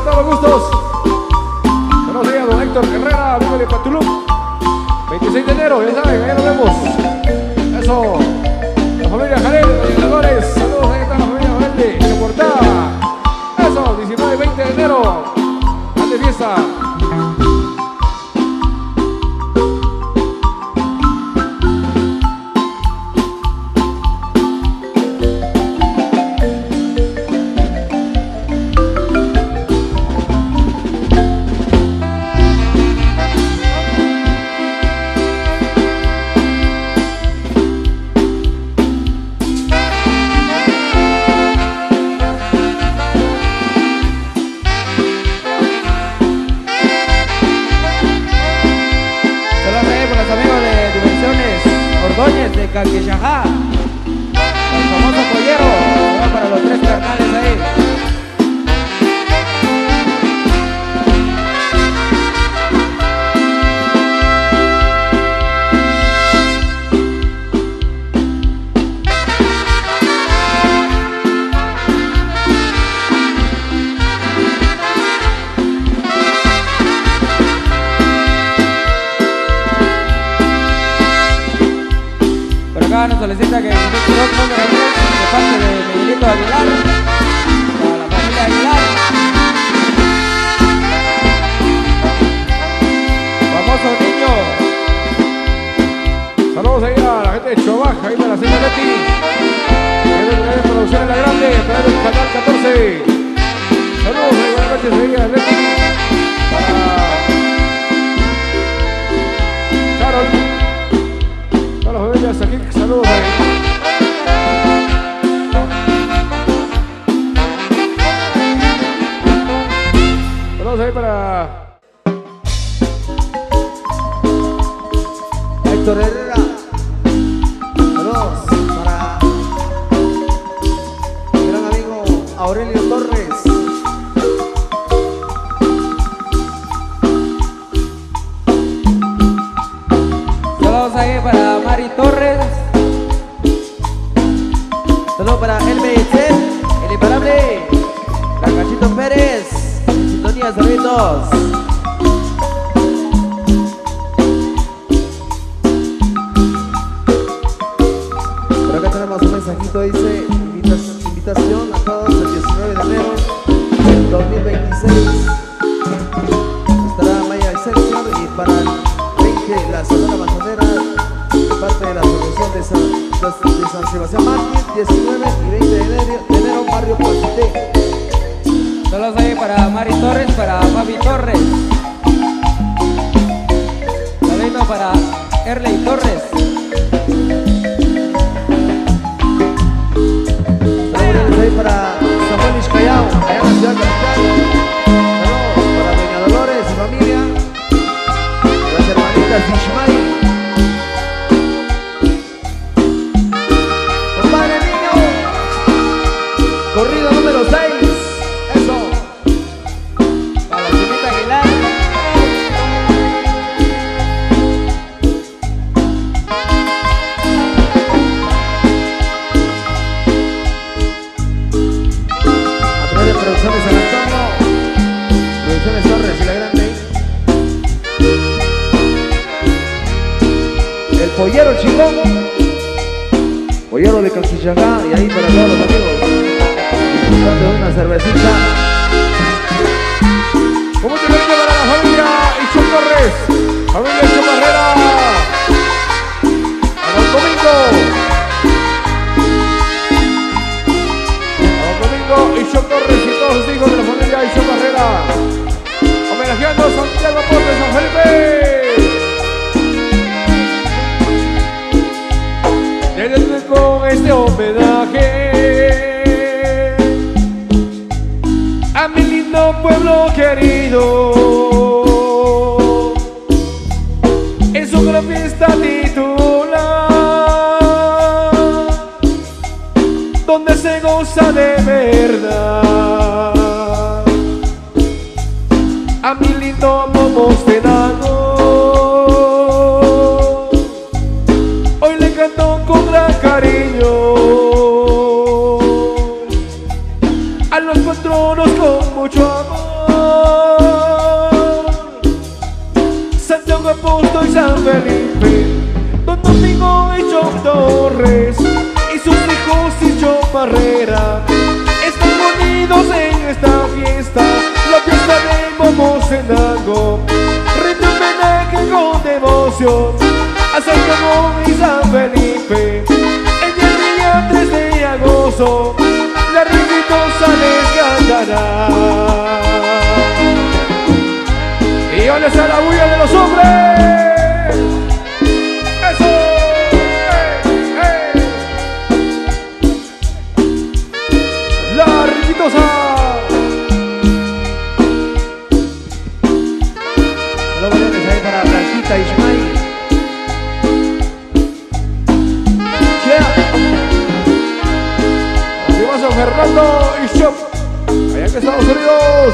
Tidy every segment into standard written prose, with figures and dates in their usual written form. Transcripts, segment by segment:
todos los gustos. Buenos días, don Héctor Herrera, vive de Patulú. 26 de enero, ya saben, ahí nos vemos. Eso. La familia Jalel, los ganadores. Saludos, ahí está la familia Verde, en Portada. Eso, 19 y 20 de enero. Grande fiesta. De Caquechajá, el famoso pollero, para los tres carnales ahí. Nos solicita que dos números de parte de Miguelito Aguilar para la familia Aguilar. Famoso niño. Saludos ahí a la gente de Chobaja, ahí de la señora Leti. De producción en la grande, para el canal 14. Saludos ahí, buenas noches ahí a Leti. Para Carol. Todas las familias aquí, saludos ahí. Saludos ahí para Héctor Herrera. Saludos para mi gran amigo Aurelio Torres. Saludos ahí para Mari Torres. Saludos para El Beitel, el imparable, la Cachito Pérez, en sintonía, saluditos. Por acá tenemos un mensajito, dice invitación a todos el 19 de enero del 2026. Estará Maya Excelsior y para el 20 la Sonora Manzanera, parte de la asociación de San Sebastián Mártir, 19 y 20 de enero, barrio Poacité. Saludos ahí para Mari Torres, para Fabi Torres. Saludos para Erley Torres. Saludos ahí para Samuel Iscayao, allá en la ciudad capital. Saludos para Doña Dolores y familia, las hermanitas Ishmael. Corrido número 6. Eso. Para la Chimita Aguilar. A través de Producciones San Antonio, Producciones Torres y la Grande. El Pollero Chingón, Pollero de Caquechajá, y ahí para todos los amigos. De una cervecita. con mucho cariño para la familia Icho Torres, familia Icho Barrera, a don Domingo Icho Torres y todos sus hijos de la familia Icho Barrera, homenajeando a Santiago Torres, San Felipe. Denle con este homenaje a mi lindo pueblo querido, en su gran fiesta titular, donde se goza de verdad. A mi lindo Momostenango, hoy le canto con gran cariño, a los patronos con mucho amor, Apóstol y San Felipe, Don Domingo y John Torres y sus hijos y John Barrera están unidos en esta fiesta, la fiesta de Momostenango. Rinde homenaje con devoción a San Ramón y San Felipe. En el día 3 de agosto la Riquitosa les cantará. Y ¿dónde está la bulla de los hombres? ¡Eso! ¡Hey! La Riquitosa. Los balones ahí para Blanquita Ismael. Arriba San Fernando y Shop, allá en Estados Unidos.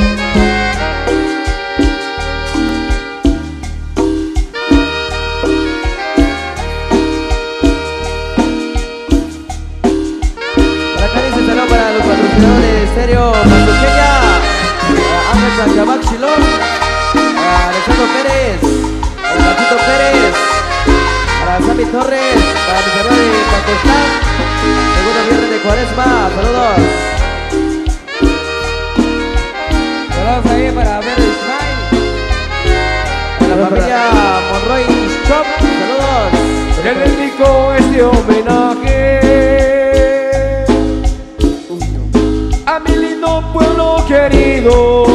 Para los patrocinadores de Estéreo Manduqueña, Ángel Santiago Chilón, Alejandro Pérez, Marquito Pérez, para Sammy Torres, para mi señor de Pacostán, segundo viernes de Cuaresma, saludos. Saludos ahí para Verde Ismael, para la familia Monroy Shop, saludos. Le dedico este homenaje a mi lindo pueblo querido.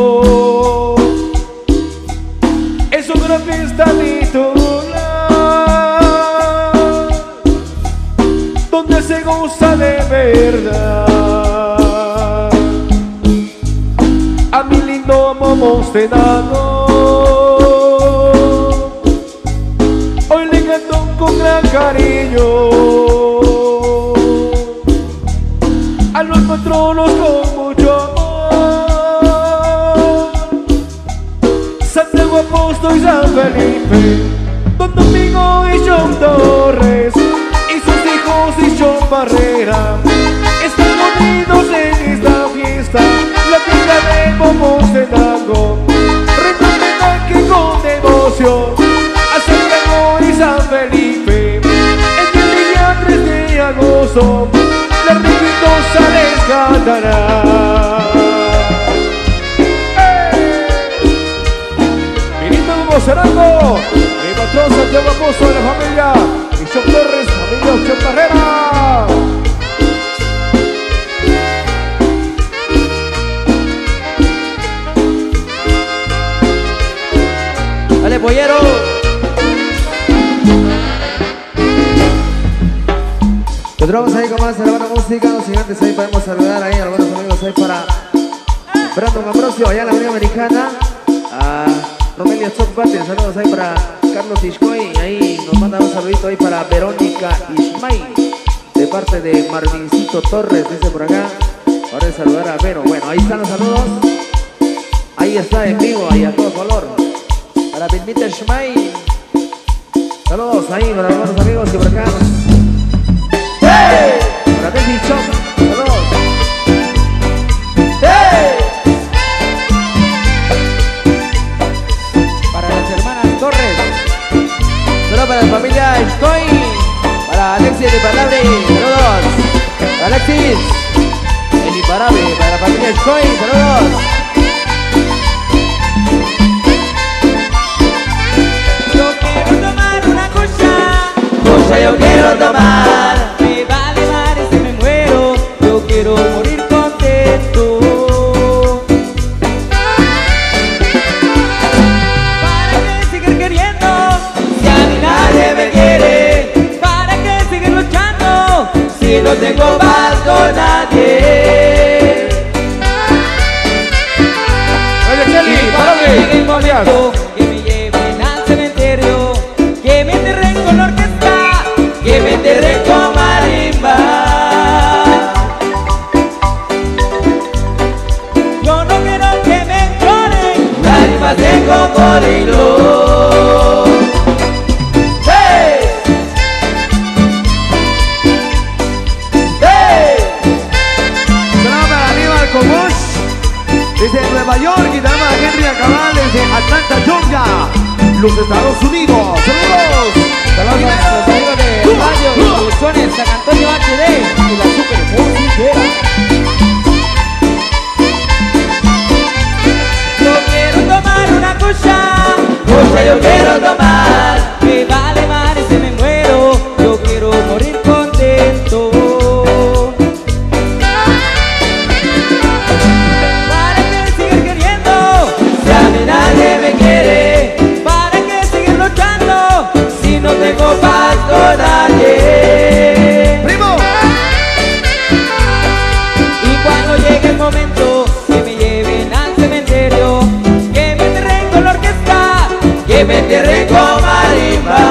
Es una gran fiesta titular donde se goza de verdad. A mi lindo Momostenango hoy le canto con gran cariño. A los patronos con mucho amor, Santiago Apóstol y San Felipe, Don Domingo y John Torres y sus hijos y John Barrera están unidos en esta fiesta, la fiesta de Momostenango. Rinde homenaje con devoción a Santiago y San Felipe. En el día 3 de agosto la Riquitosa les cantará. Vinito Momostenango, mi patrón Santiago Apóstol de la familia y John Torres, familia John Barrera. Dale, pollero. Continuamos ahí con más de la buena música. Los gigantes ahí podemos saludar ahí a los buenos amigos ahí para Brandon Ambrosio, allá en la Avenida Americana. A Romelio Chocbate, saludos ahí para Carlos Ishkoy. Ahí nos manda un saludito ahí para Verónica Ismail, de parte de Marvincito Torres, dice por acá. Ahora de saludar a Vero. Bueno, ahí están los saludos. Ahí está en vivo, ahí a todo color. Para Vilmita Ismail. Saludos ahí para los buenos amigos que por acá. ¡Hey! Para David Chop, saludos. ¡Hey! Para las hermanas Torres. Saludos para la familia Estoy. Para Alexis de Imparable, saludos. Para Alexis, el Imparable. Para la familia Estoy, saludos. Yo quiero tomar una cosa yo quiero tomar. Me vale madre si me muero, yo quiero morir contento. ¿Para qué seguir queriendo si a mí nadie me quiere? ¿Para qué seguir luchando si no tengo paz con nadie? Oye, Kelly, párale, el momento que me lleven al cementerio, que me enterren con orquesta, que me enterren con marimba. Yo no quiero que me lloren lágrimas de cocodrilo. ¡Hey! ¡Hey! Saludos para Aníbal Comush, desde Nueva York, y también a Henry Acabal desde Atlanta, Georgia. los Estados Unidos. ¡Saludos! Saludos a los amigos de Radio y Producciones San Antonio HD y la Super Musiquera. Yo quiero tomar una cucha, yo quiero tomar. Me vale madre si me muero, yo quiero morir contento. ¿Para qué seguir queriendo si a mí nadie me quiere? ¿Para qué seguir luchando si no tengo paz con nadie? ¡Primo! Y cuando llegue el momento que me lleven al cementerio, que me enterren con la orquesta, que me enterren con marimba.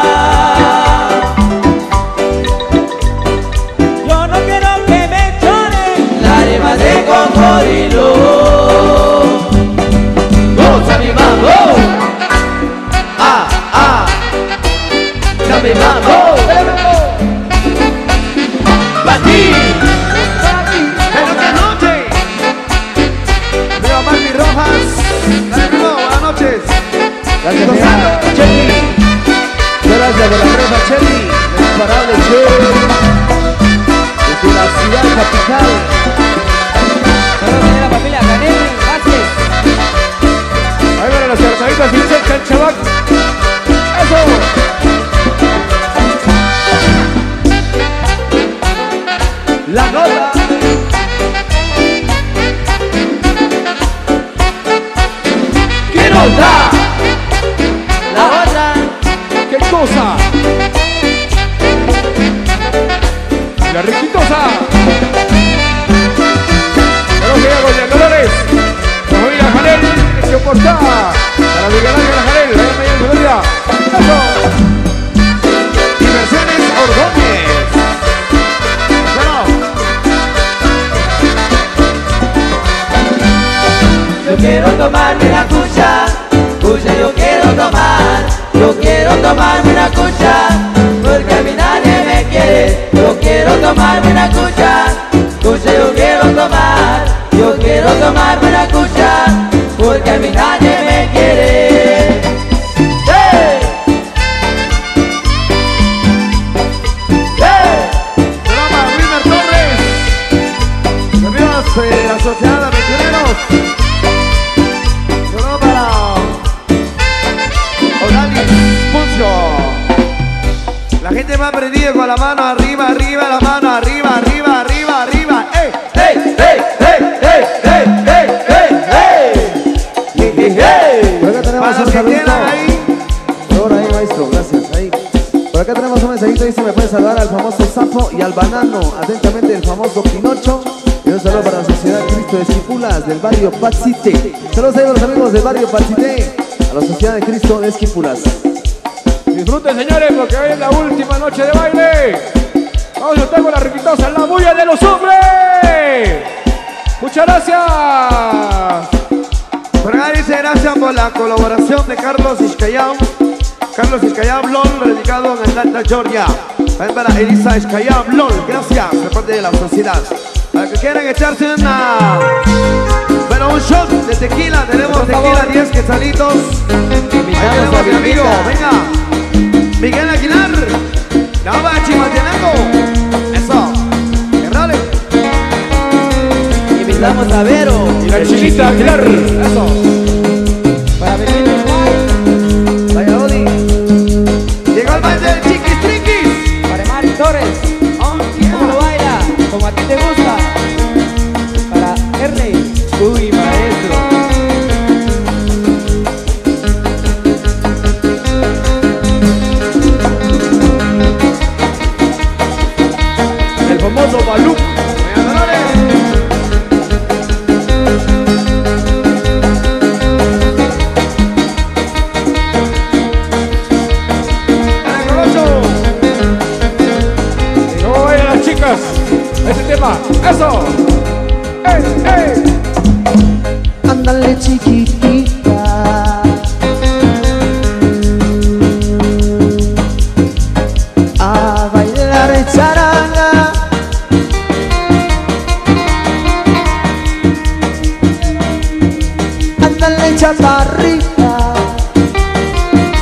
Yo no quiero que me lloren lágrimas de cocodrilo. ¡Goza mi mambo! ¡Ah, ah! ¡Dame mambo! ¡Para ti! ¡Pero qué noche! Veo a Marty Rojas. Dale, primo, buenas noches. Gracias, Gonzalo, Chelly. Gracias de la presa Chelly. El imparable Chelly. Desde la ciudad capital. Saludos a la familia Canelli, gracias. Ahí van las cartaditas y dice el Canchabac. ¡Eso! La nota. ¿Qué nota? La otra. ¿Qué cosa? La riquitosa. Buenos días, Doña Dolores. La familia Janel, que portada. Para Miguel Ángel Janel, la llama en Florida. ¡Eso! Diversiones Ordóñez. Yo quiero tomarme una cucha, yo quiero tomarme una cucha, porque a mí nadie me quiere. Yo quiero tomarme una cucha, yo quiero tomarme una cucha, porque a mí nadie me quiere. ¡Hey! ¡Hey! Saludos para Wilmer Torres. Amigos de la Sociedad de Aventureros. Saludos para Odalis Puncio. La gente me ha aprendido con la mano arriba, arriba, la mano arriba, arriba, arriba, arriba. ¡Ey! ¡Hey! ¡Hey! ¡Hey! ¡Hey! ¡Hey! ¡Hey! ¡Hey! ¡Hey! ¡Hey! ¡Hey! Por acá tenemos Para un los que saludo. quieran ahí. Por ahora ahí, maestro, gracias. Ahí. Por acá tenemos un mensajito, dice, me puede saludar al famoso Sapo y al Banano. Atentamente, el famoso Pinocho. Y un saludo para la Sociedad Cristo de Esquipulas del barrio Patsite. Saludos a los amigos del barrio Patsite. A la Sociedad de Cristo de Esquipulas. Disfruten, señores, porque hoy es la última noche de baile. Vamos a estar con la riquitosa, la bulla de los hombres. Muchas gracias. Por acá dice gracias por la colaboración de Carlos Iscayam. Carlos Iscayam LOL, radicado en Atlanta, Georgia. También para Elisa Iscayam LOL, gracias de parte de la sociedad. Para que quieran echarse una... Bueno, un shot de tequila. Tenemos Por tequila, favor. 10 quesalitos. Ahí Invitamos tenemos a a mi amigo, Violeta. venga. Miguel Aguilar. La va chimateando. Eso. Que role. Invitamos a Vero. Y la chinita Aguilar. Eso. Para Benito White. Vaya Odi. Llegó el baile del Chiquis Triquis. Para Mari Torres. Oh, ¿Cómo lo baila? Como a ti te gusta. Para R. Uy, maestro. El famoso Balú. Vaya Dolores. Dale, Colocho. No vayan las chicas. Este tema. Eso. ¡Ey, ey! Ándale, chiquitita. A bailar charanga. Ándale, chaparrita.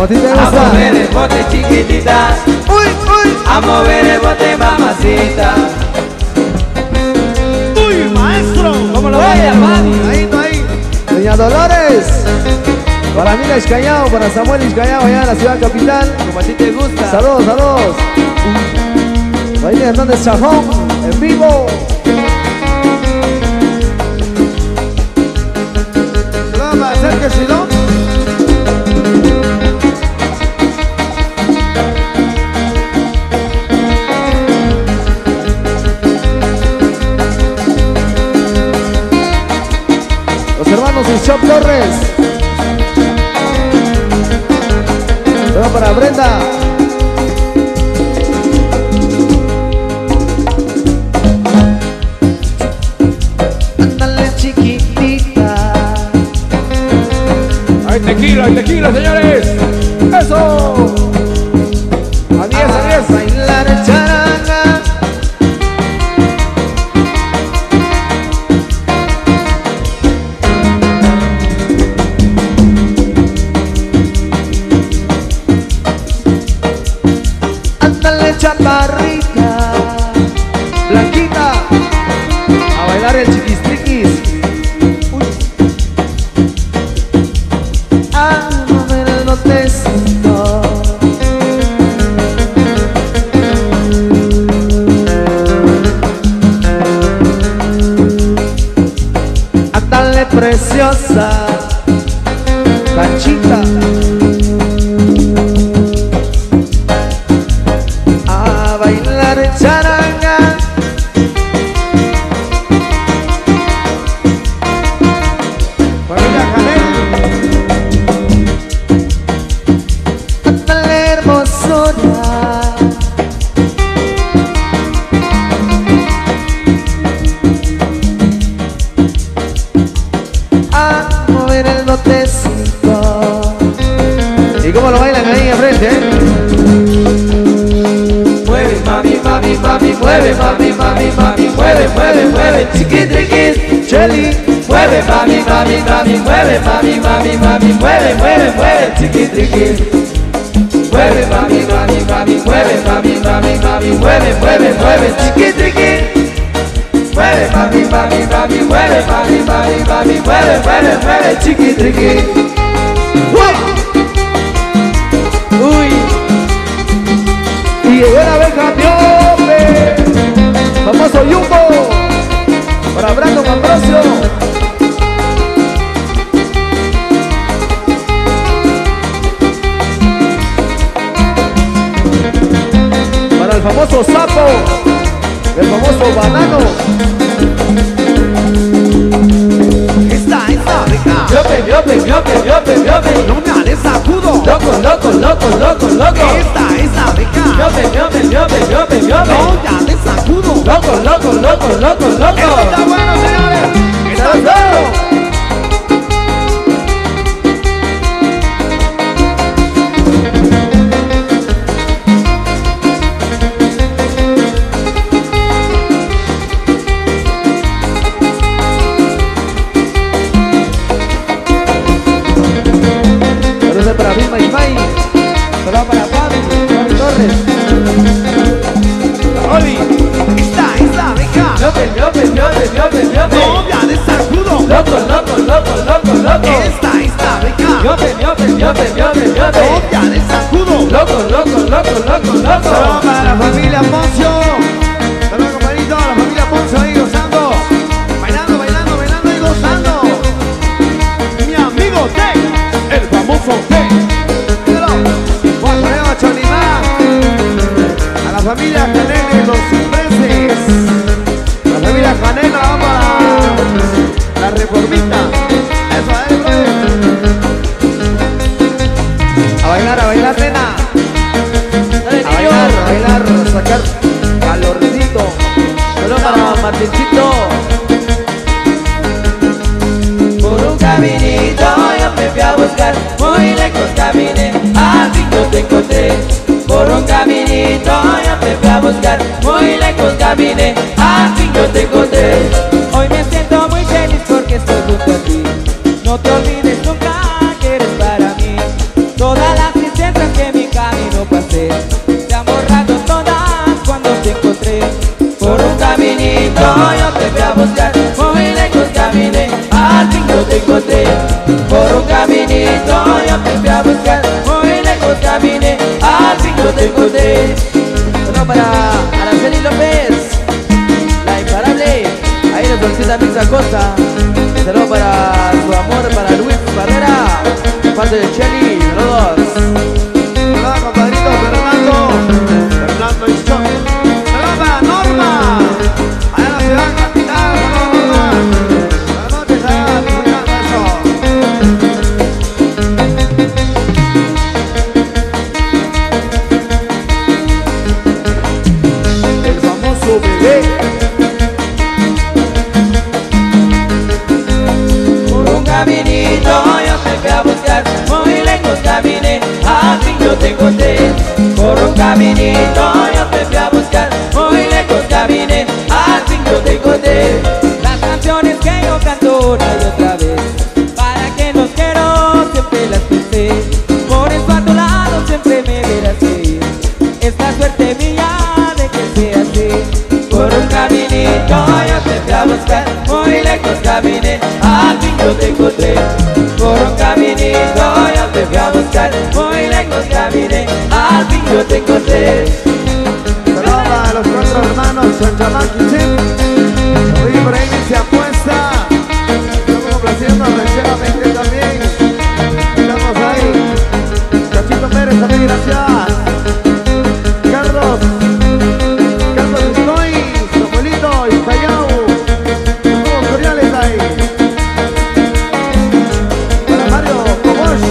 a ti te A gusta. mover el bote, chiquitita. Uy, uy, A mover el bote, mamacita. uy, maestro. ¿Cómo lo vaya, mami? Ahí, no ahí. Doña Dolores. Para Mila Iscayao, para Samuel Iscayao, allá en la ciudad capital. Como a ti te gusta. Saludos, saludos. Baile Hernández Chajón, en vivo. Vamos a hacer que si no. Los hermanos Shop Torres. Saludos para Brenda. Ándale, chiquitita. Hay tequila, señores. Eso. A 10, a 10. Bailar charanga. Ándale, chaparrita. Blanquita. A bailar el chiquistriquis. A mover el botecito. Ándale, preciosa. Panchita. A bailar charanga. Familia Canel. Ándale, hermosura. A mover el botecito. ¿Y cómo lo bailan ahí enfrente, Mueve, mami, mami, mami, mueve, mami, mami, mami, mueve, mueve, mueve, chiquitriquis, Chelly. Mueve, mami, mami, mami, mueve, mami, mami, mami, mueve, mueve, mueve, chiquitriquis. Mueve, mami, mami, mami, mueve, mami, mami, mami, mueve, mueve, mueve, chiquitriquis. Mueve, mami, mami, mami, mueve, mami, mami, mami, mueve, mueve, mueve, chiquitriquis. Uy. Y llegó la abeja Diope. Famoso Yumbo. Para Brandon Ambrosio. Para el famoso Sapo. El famoso Banano. Esta abeja. Miope, miope, miope, miope, miope. No me haré sacudo. Loco, loco, loco, loco, loco. Esta abeja. Miope, miope, miope, miope, miope. No me haré sacudo. Loco, loco, loco, loco, loco. Esto está bueno, señores. Está bueno. Saludos para Vilma y May. Saludos para Fabi Torres. Oli. Esta abeja. Miope, miope, miope, miope, miope. No me haré sacudo. Loco, loco, loco, loco, loco. Esta abeja. Miope, miope, miope, miope, miope. No me haré sacudo. Loco, loco, loco, loco, Saludos loco. para la familia Poncio. Saludos, compañerito, a la familia Poncio ahí gozando. Bailando, bailando, bailando y gozando. Mi amigo T, el famoso T. Míralo. Juan Toreo Cholimá. A la familia Canel de los Cipreses. La familia Canel la va para la Reformita. Eso, brother. A bailar, nena. Dale, A niño. bailar, a sacar calorcito. Solo para Martincito. Por un caminito yo me fui a buscar, muy lejos caminé, al fin yo te encontré. Por un caminito yo me fui a buscar, muy lejos caminé, al fin yo te encontré. Hoy me siento muy feliz porque estoy junto a ti. No te olvides nunca que eres para mí. Toda la tristeza te encontré. Por un caminito yo te fui a buscar, muy lejos caminé, al fin yo te encontré. Bueno, para Araceli López, la imparable, ahí nos solicita Mix Acosta. Saludos para su amor, para Luis Barrera, parte de Cheli, saludos. Hola, compadrito Fernando y John. Saludos para Norma, allá en la ciudad capital. Buenas noches, allá disfrutando eso. El famoso bebé. Caminito yo te fui a buscar, muy lejos caminé, al fin yo te encontré. Por un caminito yo te fui a buscar, muy lejos caminé, al fin yo te encontré. Las canciones que yo canto una y otra vez, para que nos quiero siempre las pensé. Por eso a tu lado siempre me verás ir, esta suerte mía de que sea así. Por un caminito yo te fui a buscar, muy lejos caminé, al fin yo te encontré. Por un caminito yo te fui a buscar, muy lejos caminé, al fin yo te encontré. Saludos a los 4 hermanos Sanchamán Quisim. Hoy por ahí se apuesta. Estamos complaciendo rancheramente también. Estamos ahí. Cachito Pérez también, gracias. Carlos Estoy, Samuelito y Callao. Saludos cordiales ahí. Para Mario Cobosh.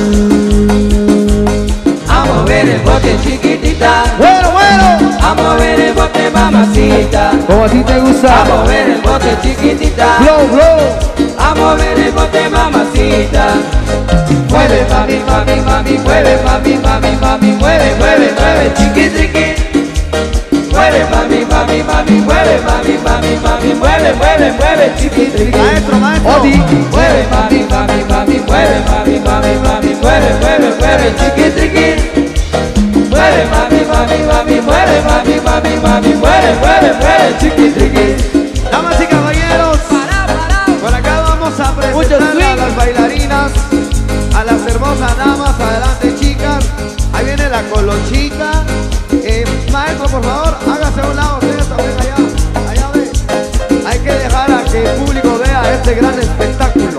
A mover el bote chiquitita, Bueno. a mover el bote mamacita, Como a ti te a gusta, mover el bote chiquitita, a mover el bote mamacita. Mueve mami, mami, mami, mueve mami, mami, mami, mueve, mueve, mueve, chiqui triqui. Mueve mami, mami, mami, mueve mami, mami, mami, mueve, mueve, mueve, chiqui triqui. Maestro. Mueve mami, mami, mami, mueve mami, mami, mami, mueve, mueve, mueve, chiqui triqui. Mueve mami, mami, mami, mueve mami, mami, mami, mueve, mueve, mueve, chiqui triqui. Damas y caballeros, por acá vamos a presentarle a las bailarinas, a las hermosas damas. Adelante, chicas. Ahí viene la colochita. Maestro, por favor, hágase a un lado. Ustedes también allá ve. Hay que dejar a que el público vea este gran espectáculo.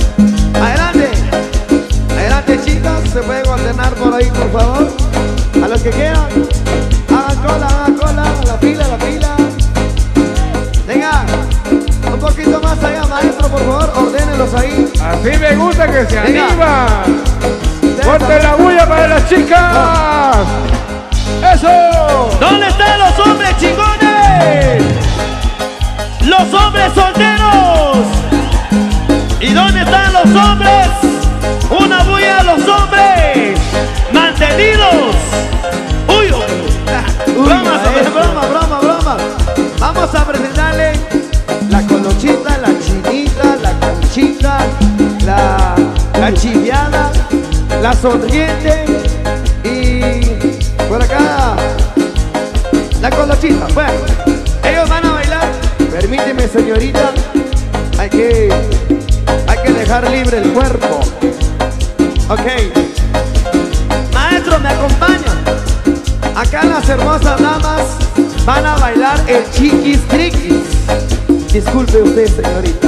Adelante, chicas. Se pueden ordenar por ahí, por favor. A los que quieran, hagan cola, la fila. Venga, un poquito más allá, maestro, por favor, ordénelos ahí. Así me gusta que se Venga. animan. ¡Fuerte la bulla para las chicas! ¡Eso! ¿Dónde están los hombres chingones? Los hombres solteros. ¿Y dónde están los hombres? Una bulla a los hombres mantenidos. Uy, Broma. Vamos a presentarle la colochita, la chinita, la conchita, la chiviada, la sonriente y por acá la colochita. Bueno, ellos van a bailar. Permíteme, señorita, hay que dejar libre el cuerpo. Ok, maestro, me acompaña. Acá las hermosas damas van a bailar el chiquis triquis. Disculpe usted, señorita.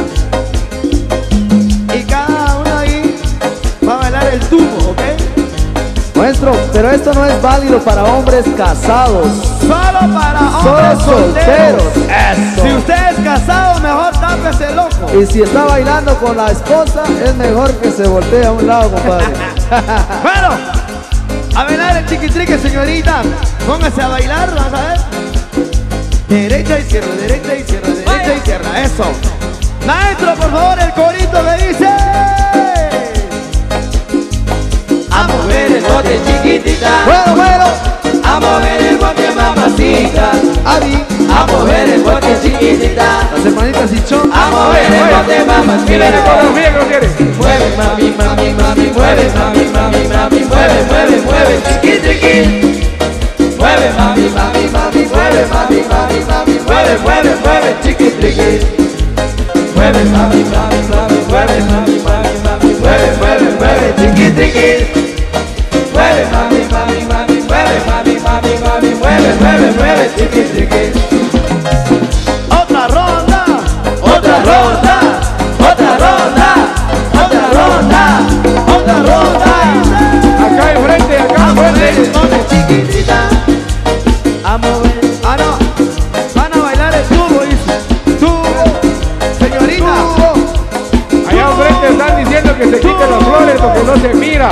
Y cada uno ahí va a bailar el tubo, ¿ok? maestro, pero esto no es válido para hombres casados, Solo para solo hombres solteros. solteros. Si usted es casado, mejor tápese loco. Y si está bailando con la esposa, es mejor que se voltee a un lado, compadre. Bueno, a bailar el chiquitrique, señorita. Póngase a bailar, vamos a ver. Derecha, izquierda, derecha, izquierda, derecha, izquierda. Eso. Maestro, por favor, el corito me dice. A mover el bote chiquitita, Bueno, a mover el bote mamacita, Adi, a mover el bote chiquitita, las hermanitas y Chon. a mover el bote mamacita. Mira cómo quiere. Mueve mami, mami, mami, mueve mami, mami, mami, mueve, mueve, mueve, chiqui triqui. Mueve mami, mami, mami, mueve mami, mami, mami, mueve, mueve, mueve, chiqui triqui. Mueve mami, mami, mami, mueve mami, mami, chiqui, triqui. Otra ronda. Otra ronda, otra ronda, otra ronda, otra ronda. Acá enfrente, acá enfrente. Ponte chiquitita. A mover. Ah, no. Van a bailar el tubo, dice. Tubo. Señorita. Allá enfrente están diciendo que se quiten las flores porque no se mira.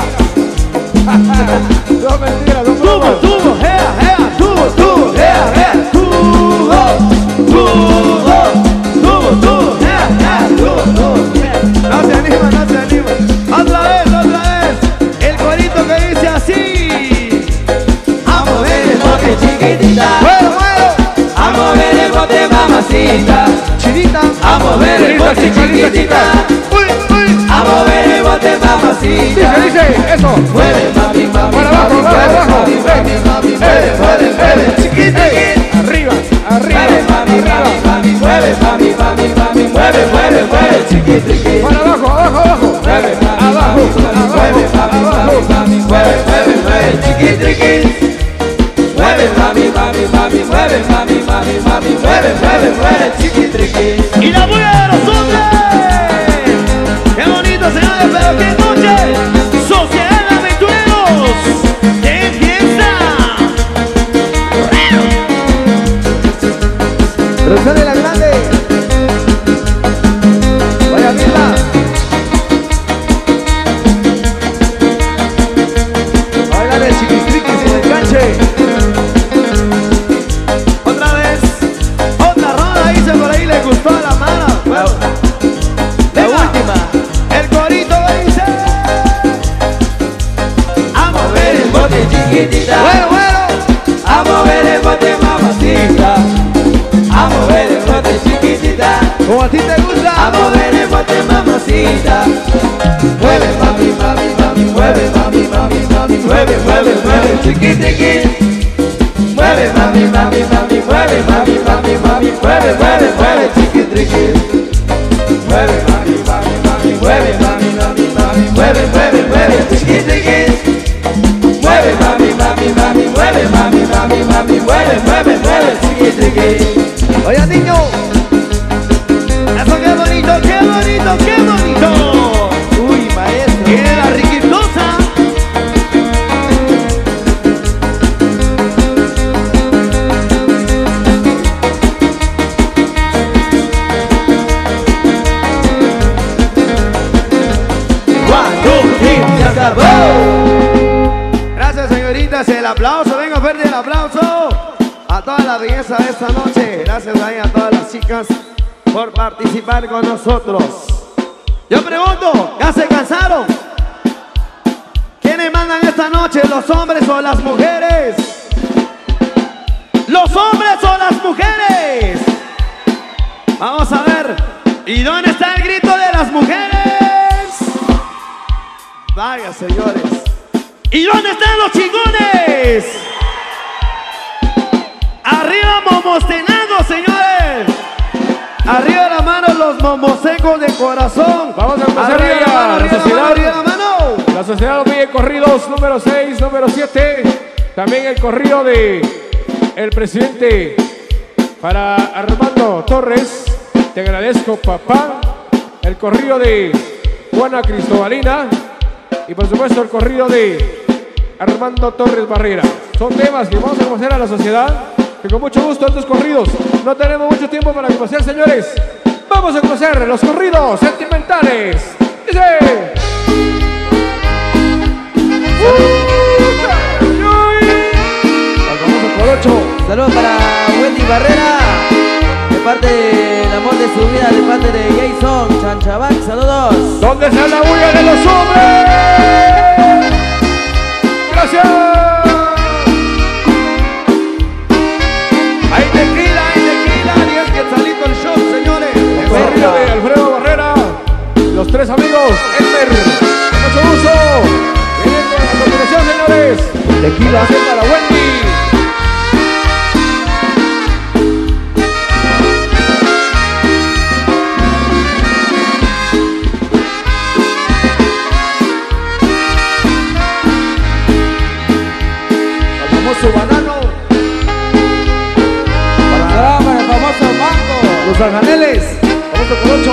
No mentira, no Tubo, bromas. tubo, ea, tubo, tubo, Ea, tubo, tubo, tubo, tubo, tubo. No se anima, no se anima. Otra vez. El corito que dice así. a mover el bote chiquitita. Bueno. A mover el bote mamacita. Chinita. A mover el bote chiquitita. Uy. A mover el bote mamacita. Dice, eso. Mueve mami, mami, Para mami, abajo, mueve abajo. mami, mami, mami, mueve, chiqui, triqui. Arriba, Mueve arriba, mami, mami, arriba. mami, mueve mami, mami, mami, mueve, chiqui, triqui. Para abajo, abajo, abajo. Mueve mami, Abajo, mueve mami, abajo. mami, mueve, chiqui, triqui. Mueve mami, mami, mami, mueve mami, mami, mami, mueve, chiqui, triqui. Y la bulla de los hombres. Qué bonito, señores, pero qué noche. Sociedad de Aventureros. ¡Qué fiesta! Producción de la grande. Vaya mierda. A bailar el chiquistriquis en el canche. Otra vez. Otra ronda, dice por ahí, le gustó a la mano. La última. El corito dice. A mover el bote chiquitita. Bueno. A mover el bote mamacita. A mover el bote chiquitita. Como a ti te A gusta. mover el bote mamacita. Mueve mami, mami, mami, mueve mami, mami, mami, mueve, chiqui, triqui. Mueve mami, mami, mami, mueve mami, mami, mami, mueve, chiqui, triqui. Mueve mami, mami, mami, mueve mami, mami, mami, mueve, chiqui, triqui. Mueve mami, mami, mami, mueve mami, mami, mami, mueve, chiqui, triqui. Oye, niño. Eso qué bonito, qué bonito, qué bonito. Uy, maestro. Viene la riquitosa. Se acabó. Gracias, señoritas. El aplauso, venga, fuerte el aplauso a toda la belleza de esta noche. Gracias ahí a todas las chicas por participar con nosotros. Yo pregunto, ¿ya se cansaron? ¿Quiénes mandan esta noche, los hombres o las mujeres? ¿Los hombres o las mujeres? Vamos a ver. ¿Y dónde está el grito de las mujeres? Vaya, señores. ¿Y dónde están los chingones? Arriba momostenagos, señores. Arriba la mano los momosecos de corazón. Vamos a empezar Arriba la mano, la arriba la mano, sociedad. arriba la mano. La sociedad Los Miguel Corridos, número 6, número 7. También el corrido de el presidente para Armando Torres. Te agradezco, papá. El corrido de Juana Cristobalina. Y por supuesto el corrido de Armando Torres Barrera. Son temas que vamos a conocer a la sociedad. Que con mucho gusto estos corridos. No tenemos mucho tiempo para conocer, señores. Vamos a conocer los corridos sentimentales. Dice... Saludos para Wendy Barrera, de parte del amor de su vida, de parte de Jason Chanchabac. Saludos. ¿Dónde está la bulla de los hombres? Gracias. Hay tequila, 10 quetzalitos el show, señores. El corrido de Alfredo Barrera. Los tres amigos. Enter. Mucho gusto. Vienen a continuación, señores. Tequila para Wendy. Ah, para el famoso mango. Los Arjaneles, famoso Colocho.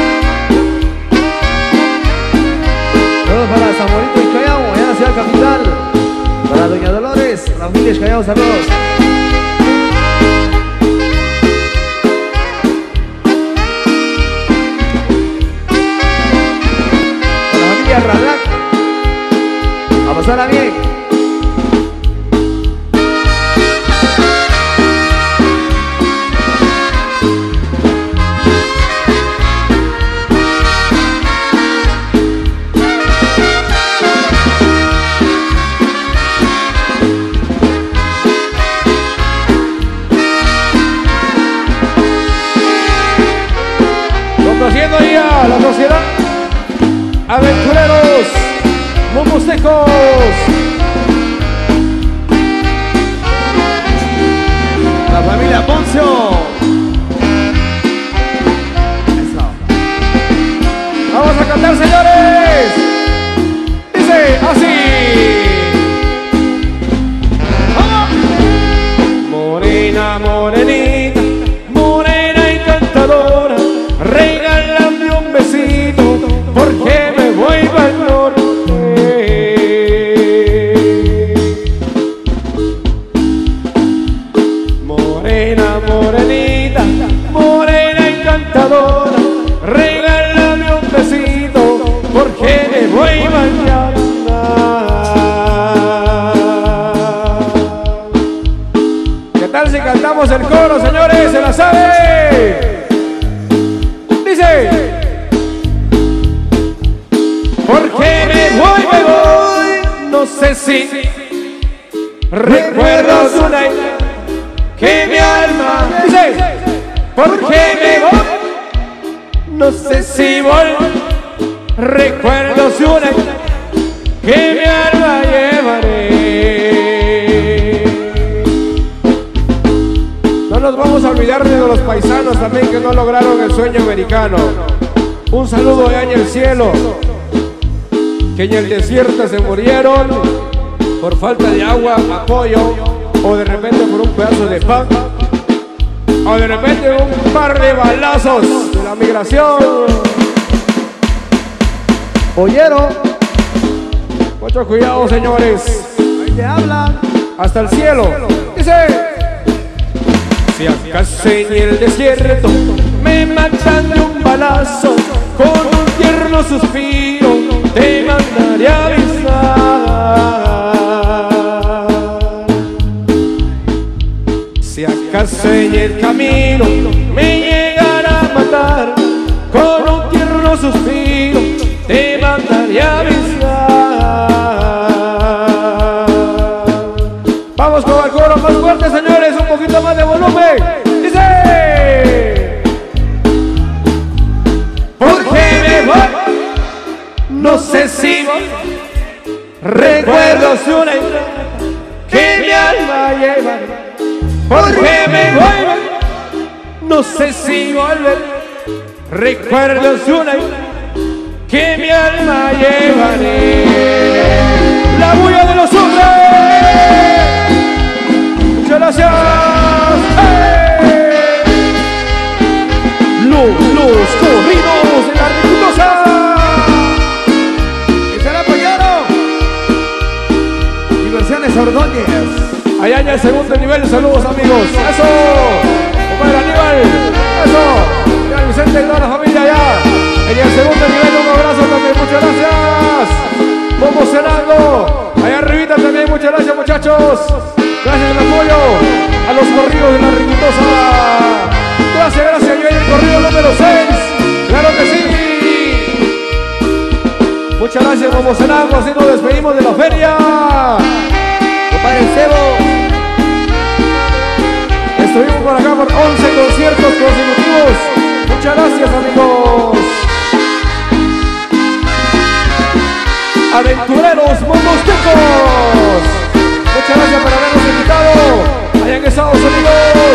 Saludos para Zamorito y Callao, allá en la ciudad capital. Para Doña Dolores, la familia Callao, saludos. Para la familia Ralac, a pasarla bien. Conociendo ya la sociedad, aventureros, mumustecos. La familia Poncio. Eso. Vamos a cantar, señores. Dice así. Morena, morenita, morena encantadora, regálame un besito porque me voy pa'l norte. Morena, morenita, morena encantadora, regálame un besito porque me voy mañana. ¿Qué tal si cantamos el coro, señores? ¿Se la sabe? Dice: porque me voy, no sé si recuerdos de una idea que mi alma. Dice: porque me voy, no sé si recuerdos de una idea que mi alma llevaré. No nos vamos a olvidar de los paisanos también que no lograron el sueño americano. Un saludo allá en el cielo, que en el desierto se murieron por falta de agua, apoyo, o de repente por un pedazo de pan, o de repente un par de balazos de la migración. Oyeron, Mucho cuidado, señores. ahí te hablan. Hasta el cielo. Dice: si acaso en el desierto me matan de un balazo, con un tierno suspiro te mandaré a avisar. Si acaso en el camino me llegará a matar, con un tierno suspiro te mandaré a avisar. Vamos con el coro más fuerte, señores, un poquito más de volumen. Dice: porque me voy, no sé si recuerdos de una idea que mi alma lleva. Porque me voy, no sé si volver, recuerdos de una idea que mi alma llevaré. La bulla de los hombres. Muchas gracias. Los corridos de la Rigutosa. Y se la apoyaron. Diversiones Ordóñez. Allá en el segundo nivel, saludos amigos. Eso, compadre Aníbal. Eso, ya Vicente y toda la familia allá. En el segundo nivel, un abrazo también, muchas gracias. Vamos cenando. Allá arribita también, muchas gracias, muchachos. Gracias por el apoyo a los corridos de la Rigutosa. Gracias, gracias. Yo en el corrido número 6. Claro que sí. Muchas gracias, vamos cenando. Así nos despedimos de la feria. Compadre Cebo. Estuvimos por acá por 11 conciertos consecutivos. Muchas gracias, amigos. Aventureros mumustecos. Muchas gracias por habernos invitado allá en Estados Unidos.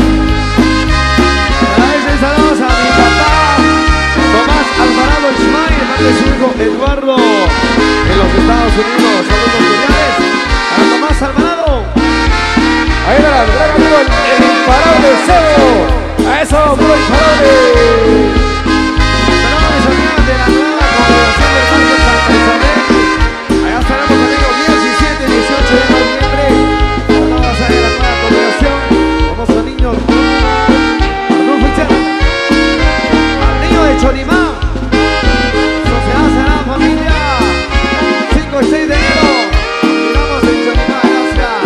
Saludos a mi papá Tomás Alvarado Ismael, de su hijo Eduardo en los Estados Unidos. Saludos cordiales a Tomás Alvarado. Ahí era el gran amigo, el imparable de cebo. A eso, puros parones. Mis amigos de la nueva congregación del barrio Santa Isabel. Allá estaremos amigos 17 y 18 de noviembre. No vas a ir a la nueva congregación. Vamos a niños. No escuchan. Al niño de Cholimá. Sociedad Sagrada Familia. 5 y 6 de enero. Miramos en Cholimá. Gracias.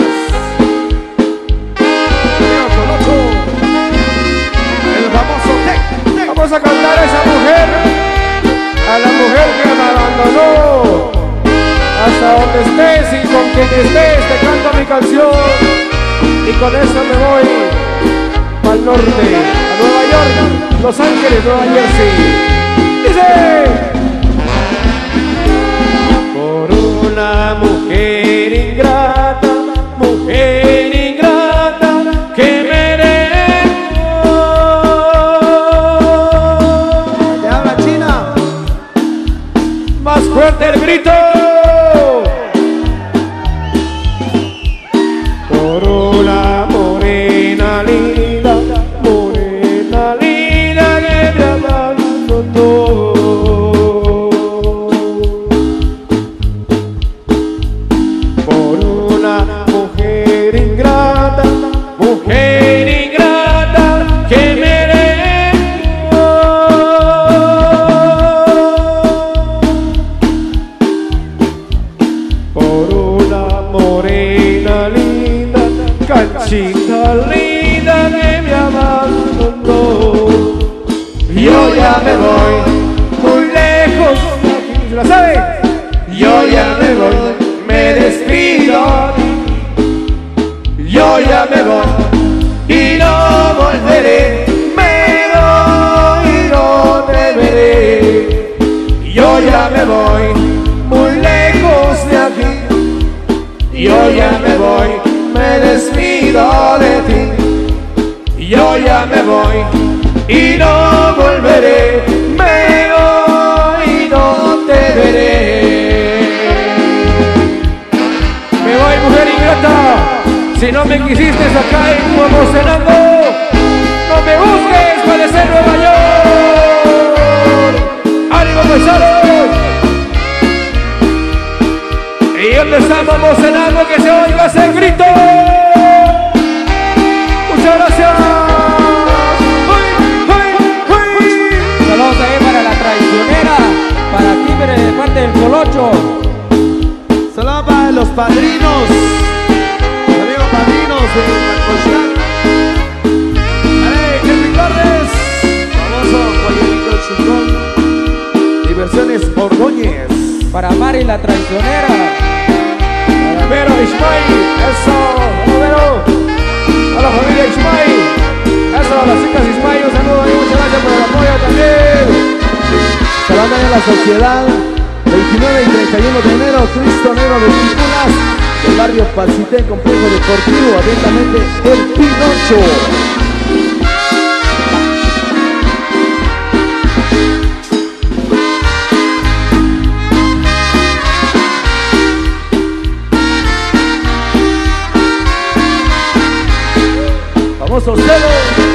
Amigo Colocho. El famoso Tec. Vamos a cantar a esa mujer, a la mujer que me abandonó. Hasta donde estés y con quien estés te canto mi canción. Y con eso me voy al norte, a Nueva York, Los Ángeles, Nueva Jersey. Dice: por una mujer ingrata que me más fuerte el grito. Por una morena linda que me abandonó. Por una mujer ingrata que me canchita linda que me abandonó. Yo ya me voy muy lejos de aquí. ¿Se la sabe? Yo ya me voy, me despido. Yo ya me voy y no volveré. Me voy y no te veré. Yo ya me voy muy lejos de aquí. Yo ya me voy, me despido de ti. Yo ya me voy y no volveré. Me voy y no te veré. Me voy, mujer ingrata. Si no me quisiste acá en Promocionando, no me busques para ser Nueva York. ¡Ánimo, paisanos! Y donde estamos emocionando que se oiga ese grito. Muchas gracias. Saludos ahí para la traicionera, para Kimber de parte del Colocho. Saludos para los padrinos. Los amigos padrinos de Marcochán. ¡Hey, qué Torres! Famoso Guayabito Chingón. Diversiones Ordóñez. Para Mari la traicionera. Pero Ismael, eso, Romero, a la familia Ismael, eso, a las chicas Ismael, un saludo y muchas gracias por el apoyo también. Saludando a la sociedad, 29 y 31 de enero, Cristo Negro de Esquipulas, del barrio Palcité, complejo deportivo, atentamente, el Pinocho. Famoso Celo.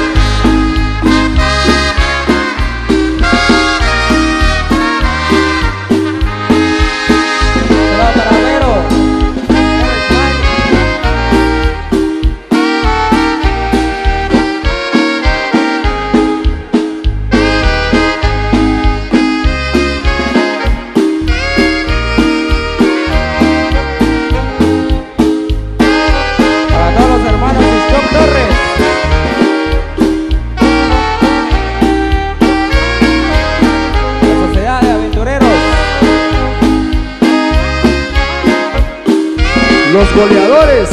Los goleadores.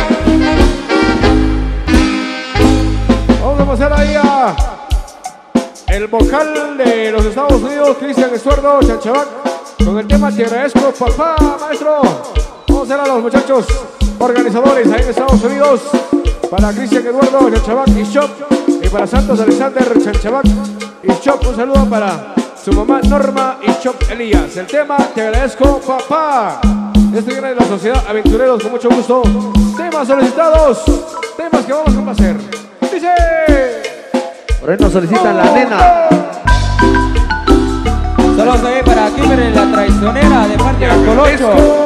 Vamos a pasar ahí a el vocal de los Estados Unidos, Cristian Estuardo Chanchabac, con el tema Te agradezco, papá, maestro. Vamos a hacer a los muchachos organizadores ahí en Estados Unidos, para Cristian Eduardo Chanchabac y Shop, y para Santos Alexander Chanchabac y Shop. Un saludo para su mamá Norma y Shop Elías. El tema Te agradezco, papá. Este viene de la Sociedad Aventureros, con mucho gusto. Temas solicitados, temas que vamos a complacer. Dice. Por ahí nos solicitan la nena. Saludos ahí para Kimberly la traicionera de parte del Colocho.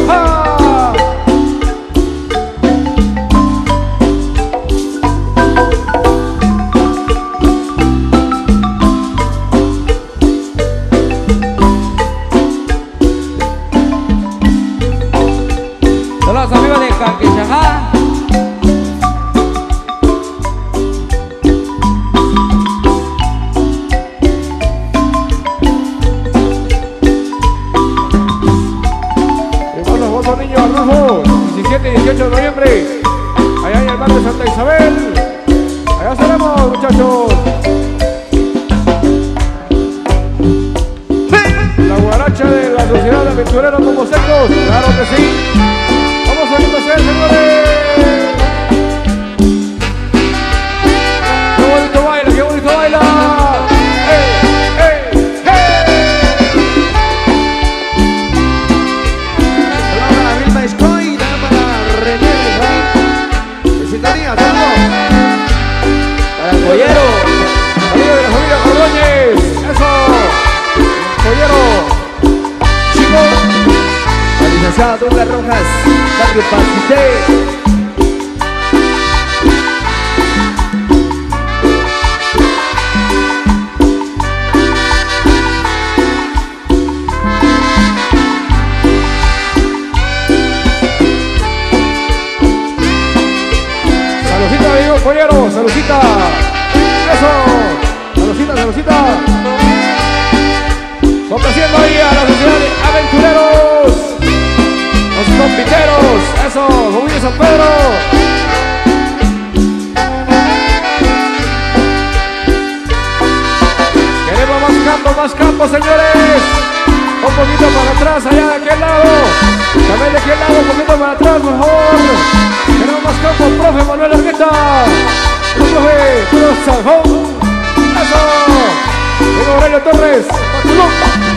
Saludos amigos de Caquechajá. Niños Arnulfo, 17 y 18 de noviembre, allá en el barrio de Santa Isabel. Allá estaremos, muchachos. La guaracha de la Sociedad de Aventureros Como Secos, claro que sí. Vamos a empezar, señores. Qué bonito baila, qué bonito baila. Pollero, amigo de la familia Cordóñez, eso, Pollero, chico, La licenciada Douglas Rojas, Barrio Pasité. saludcita, amigo Pollero, saludcita. Eso, saludcita. Complaciendo ahí a la Sociedad de Aventureros, los compiteros, eso, Jubilio San Pedro. Queremos más campo, señores. Un poquito para atrás, allá de aquel lado. También de aquel lado, un poquito para atrás, por favor. Queremos más campo, profe Manuel Argueta. Profe, Cruz Salfón. Eso. Diego Aurelio Torres. Patulón.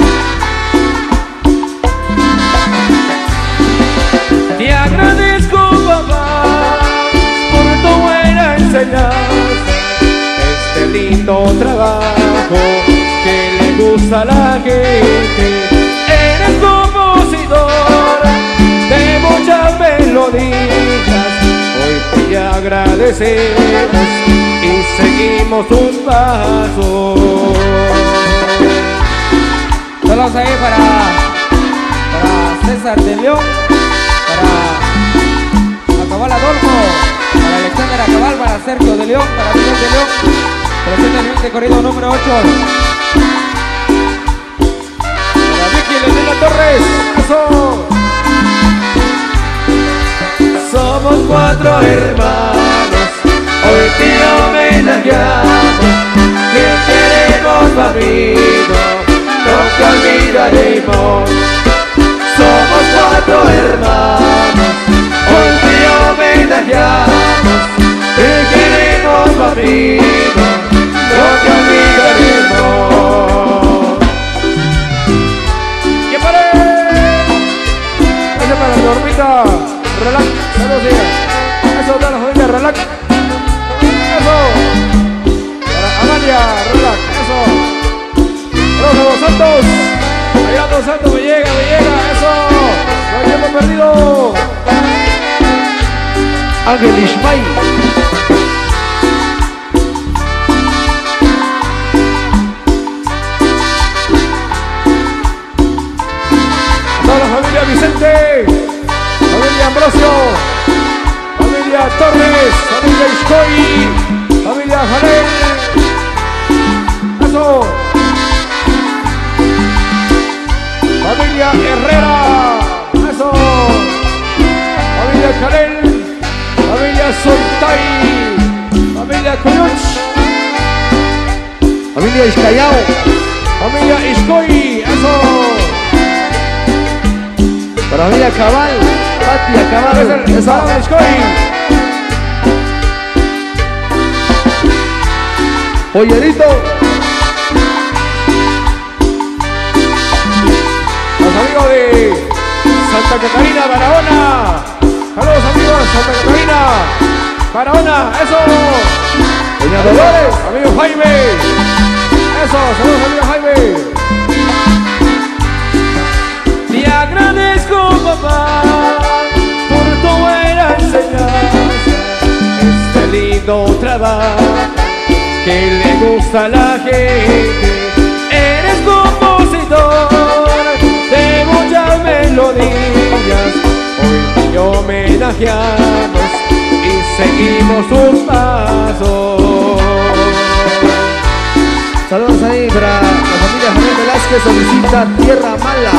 te agradezco papá por tu buena enseñanza, este lindo trabajo que le gusta a la gente. Eres compositor de muchas melodías, hoy te agradecemos y seguimos tus pasos. Saludos ahí para César de León, para Acabal Adolfo, para Alexander Acabal, para Sergio de León, para Miguel de León, presente corrido número 8. Para Vicky Leonela Torres. Eso. Somos 4 hermanos, hoy te homenajeamos, te queremos papito, no te olvidaremos. Somos 4 hermanos, hoy te homenajeamos, te queremos papito, no te olvidaremos. ¡Que pare! Ese para la dormita. Relax. Saludos, días. Eso para la familia Relax. Eso. Para Amalia Relax. Eso. Saludos a Dos Santos. Allá Dos Santos me llega. Eso. No hay tiempo perdido. Ángel Ismail. Toda la familia Vicente, familia Ambrosio, familia Torres, familia Iscoy, familia Janel. Eso. Familia Herrera. Eso. Familia Janel. Familia Soltay. Familia Coyuch. Familia Iscayao. Familia Iscoy. Eso. Para familia Cabal. Pati Cabal. Esa familia Iscoy. Pollerito. Los amigos de Santa Catarina, Barahona. Saludos amigos de Santa Catarina. Barahona, eso. Doña Dolores, amigo Jaime. Eso, saludos amigo Jaime. Te agradezco, papá, por tu buena enseñanza, este lindo trabajo que le gusta a la gente. Eres compositor de muchas melodías, hoy te homenajeamos y seguimos tus pasos. Saludos ahí para la familia Javier Velázquez, solicita Tierra Mala.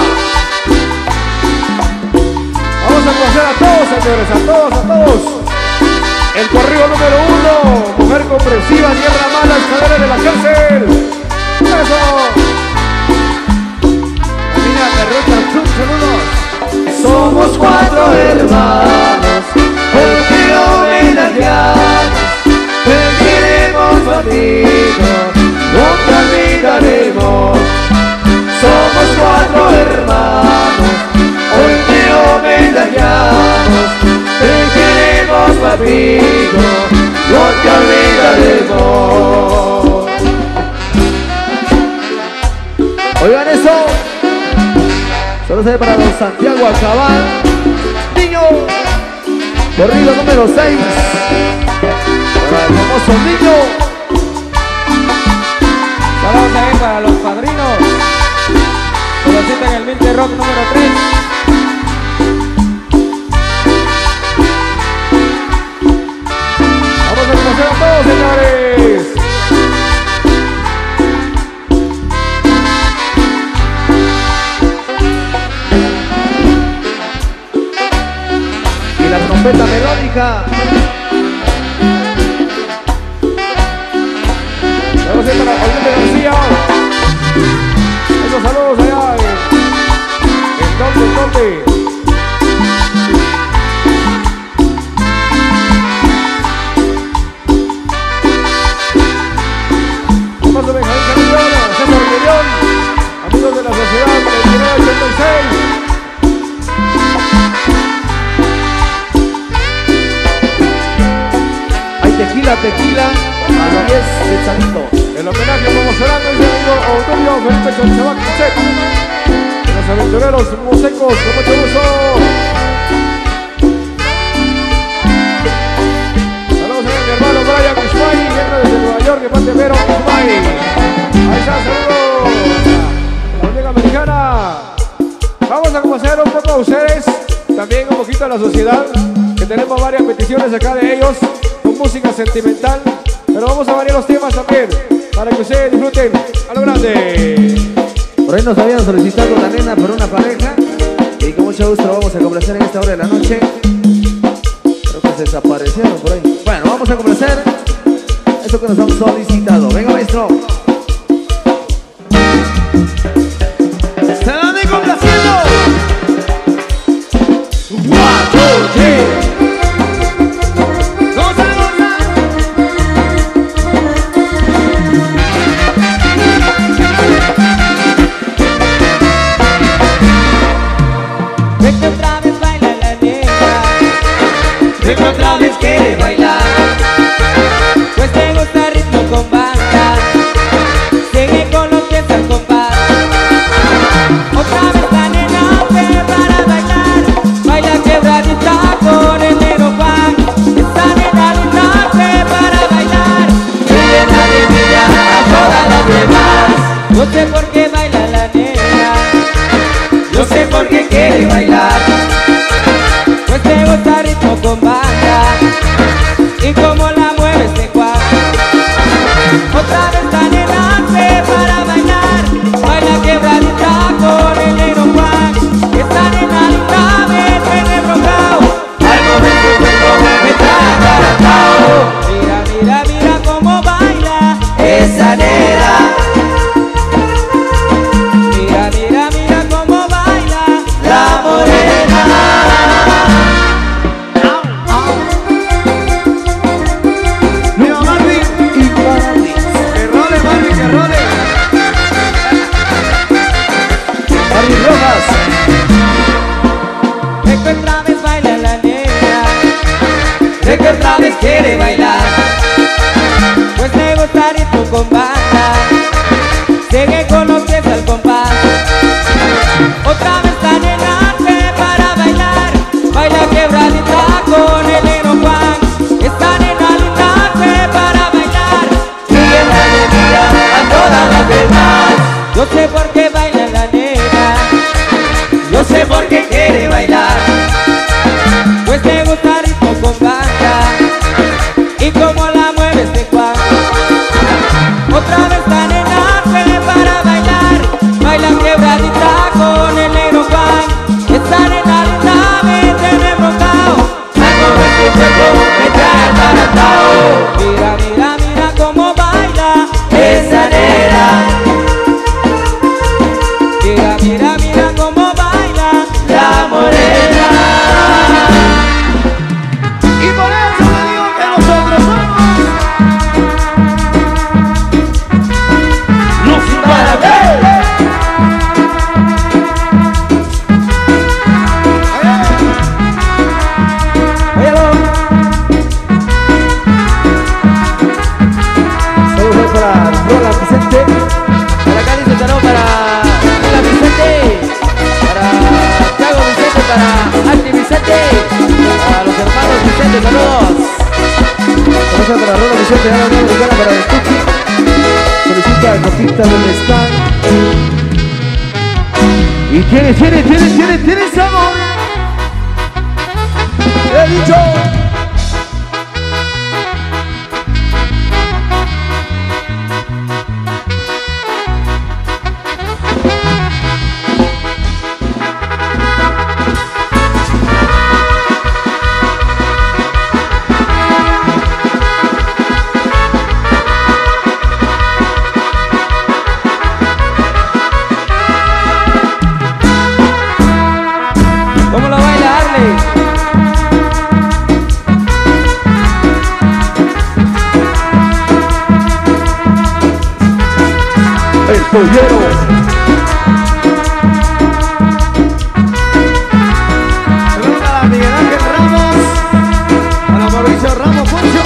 Vamos a conocer a todos, señores, a todos. El corrido número 1, mujer comprensiva, Tierra Mala, escalera de la cárcel. Eso. Familia Perrota Chum, saludos. Somos 4 hermanos, hoy te homenajeamos, te queremos amigo, nunca olvidaremos. Somos 4 hermanos, hoy te homenajeamos, te queremos amigo, no te olvidaremos. Oigan eso. Solo se para don Santiago Acabal. Niño. Corrido número 6. Para el famoso niño. Saludos también para los padrinos. Conocita en el Milton Rock número 3. Vamos a conocer a todos, señores. Y la trompeta melódica. Vamos a ir para Oriente García. Esos saludos allá en Donde. Vamos a Benjamín Carillón, César Guillón, amigos de la sociedad 2986. Hay tequila. A los 10 de Chanito. El homenaje promocional de mi amigo Autorio Felipe Conchabac de los aventureros musecos, con mucho gusto. Saludos a mi hermano Brian Ismay, viene desde Nueva York, de parte de Vero Ismay. Ahí está, saludos. La Liga Americana. Vamos a conocer un poco a ustedes, también un poquito a la sociedad, que tenemos varias peticiones acá de ellos, con música sentimental. Pero vamos a variar los temas también, para que ustedes disfruten a lo grande. Por ahí nos habían solicitado la nena por una pareja. Y con mucho gusto lo vamos a complacer en esta hora de la noche. Creo que se desaparecieron por ahí. Bueno, vamos a complacer eso que nos han solicitado. Venga, maestro. ¡Se la de complaciendo! 1, 2, 3. Otra vez baila la negra, Otra vez quiere bailar, pues te gusta ritmo con banda. Sigue con los pies al compás, presente a la Unión Americana para el Tuki. Solicita copita del stand. Y tiene sabor. He dicho. ¿Cómo lo baila Arley? El pollero. Saludos a Miguel Ángel Ramos, para Mauricio Ramos Poncho.